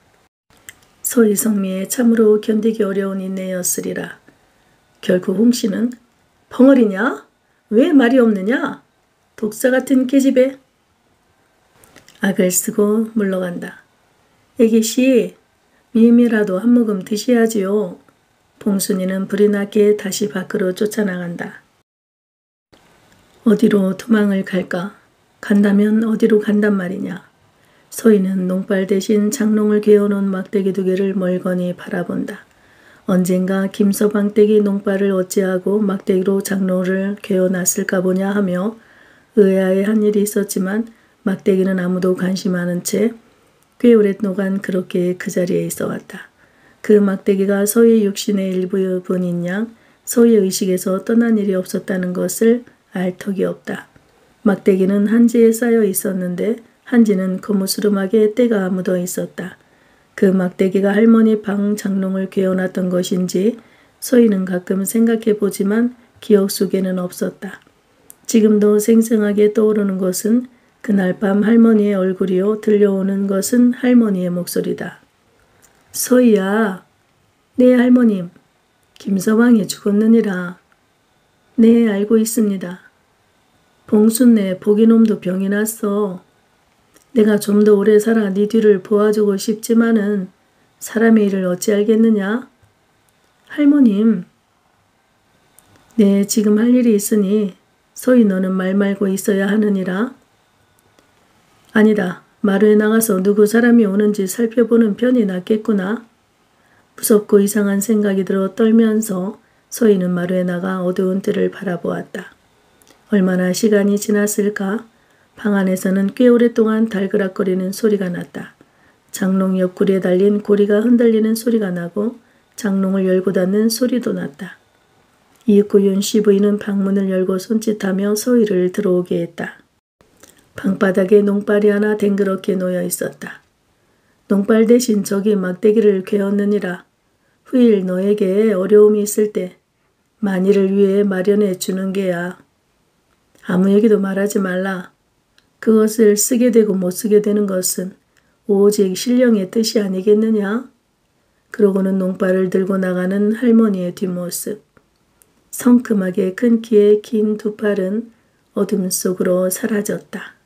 서희성미의 참으로 견디기 어려운 인내였으리라. 결국 홍씨는 벙어리냐? 왜 말이 없느냐? 독사 같은 계집애. 악을 쓰고 물러간다. 애기씨, 미음이라도 한 모금 드셔야지요. 봉순이는 불이 나게 다시 밖으로 쫓아나간다. 어디로 도망을 갈까? 간다면 어디로 간단 말이냐? 서희는 농발 대신 장롱을 괴어놓은 막대기 2개를 멀거니 바라본다. 언젠가 김서방 댁이 농발을 어찌하고 막대기로 장롱을 괴어놨을까 보냐 하며 의아해한 일이 있었지만 막대기는 아무도 관심하는 채 꽤 오랫동안 그렇게 그 자리에 있어 왔다. 그 막대기가 서희의 육신의 일부분인 양 서희의 의식에서 떠난 일이 없었다는 것을 알 턱이 없다. 막대기는 한지에 쌓여 있었는데 한지는 거무스름하게 때가 묻어 있었다. 그 막대기가 할머니 방 장롱을 괴어놨던 것인지 서희는 가끔 생각해 보지만 기억 속에는 없었다. 지금도 생생하게 떠오르는 것은 그날 밤 할머니의 얼굴이요 들려오는 것은 할머니의 목소리다. 서희야, 네 할머님, 김서방이 죽었느니라. 네, 알고 있습니다. 봉순네 보기놈도 병이 났어. 내가 좀 더 오래 살아 네 뒤를 보아주고 싶지만은 사람의 일을 어찌 알겠느냐? 할머님. 네, 지금 할 일이 있으니 서희 너는 말 말고 있어야 하느니라. 아니다. 마루에 나가서 누구 사람이 오는지 살펴보는 편이 낫겠구나. 무섭고 이상한 생각이 들어 떨면서 서희는 마루에 나가 어두운 뜰을 바라보았다. 얼마나 시간이 지났을까? 방 안에서는 꽤 오랫동안 달그락거리는 소리가 났다. 장롱 옆구리에 달린 고리가 흔들리는 소리가 나고 장롱을 열고 닫는 소리도 났다. 이윽고 윤씨 부인은 방문을 열고 손짓하며 서희를 들어오게 했다. 방바닥에 농발이 하나 댕그렇게 놓여 있었다. 농발 대신 저기 막대기를 괴었느니라. 후일 너에게 어려움이 있을 때 만일을 위해 마련해 주는 게야. 아무 얘기도 말하지 말라. 그것을 쓰게 되고 못 쓰게 되는 것은 오직 신령의 뜻이 아니겠느냐? 그러고는 농발을 들고 나가는 할머니의 뒷모습. 성큼하게 큰 키에 긴 두 팔은 어둠 속으로 사라졌다.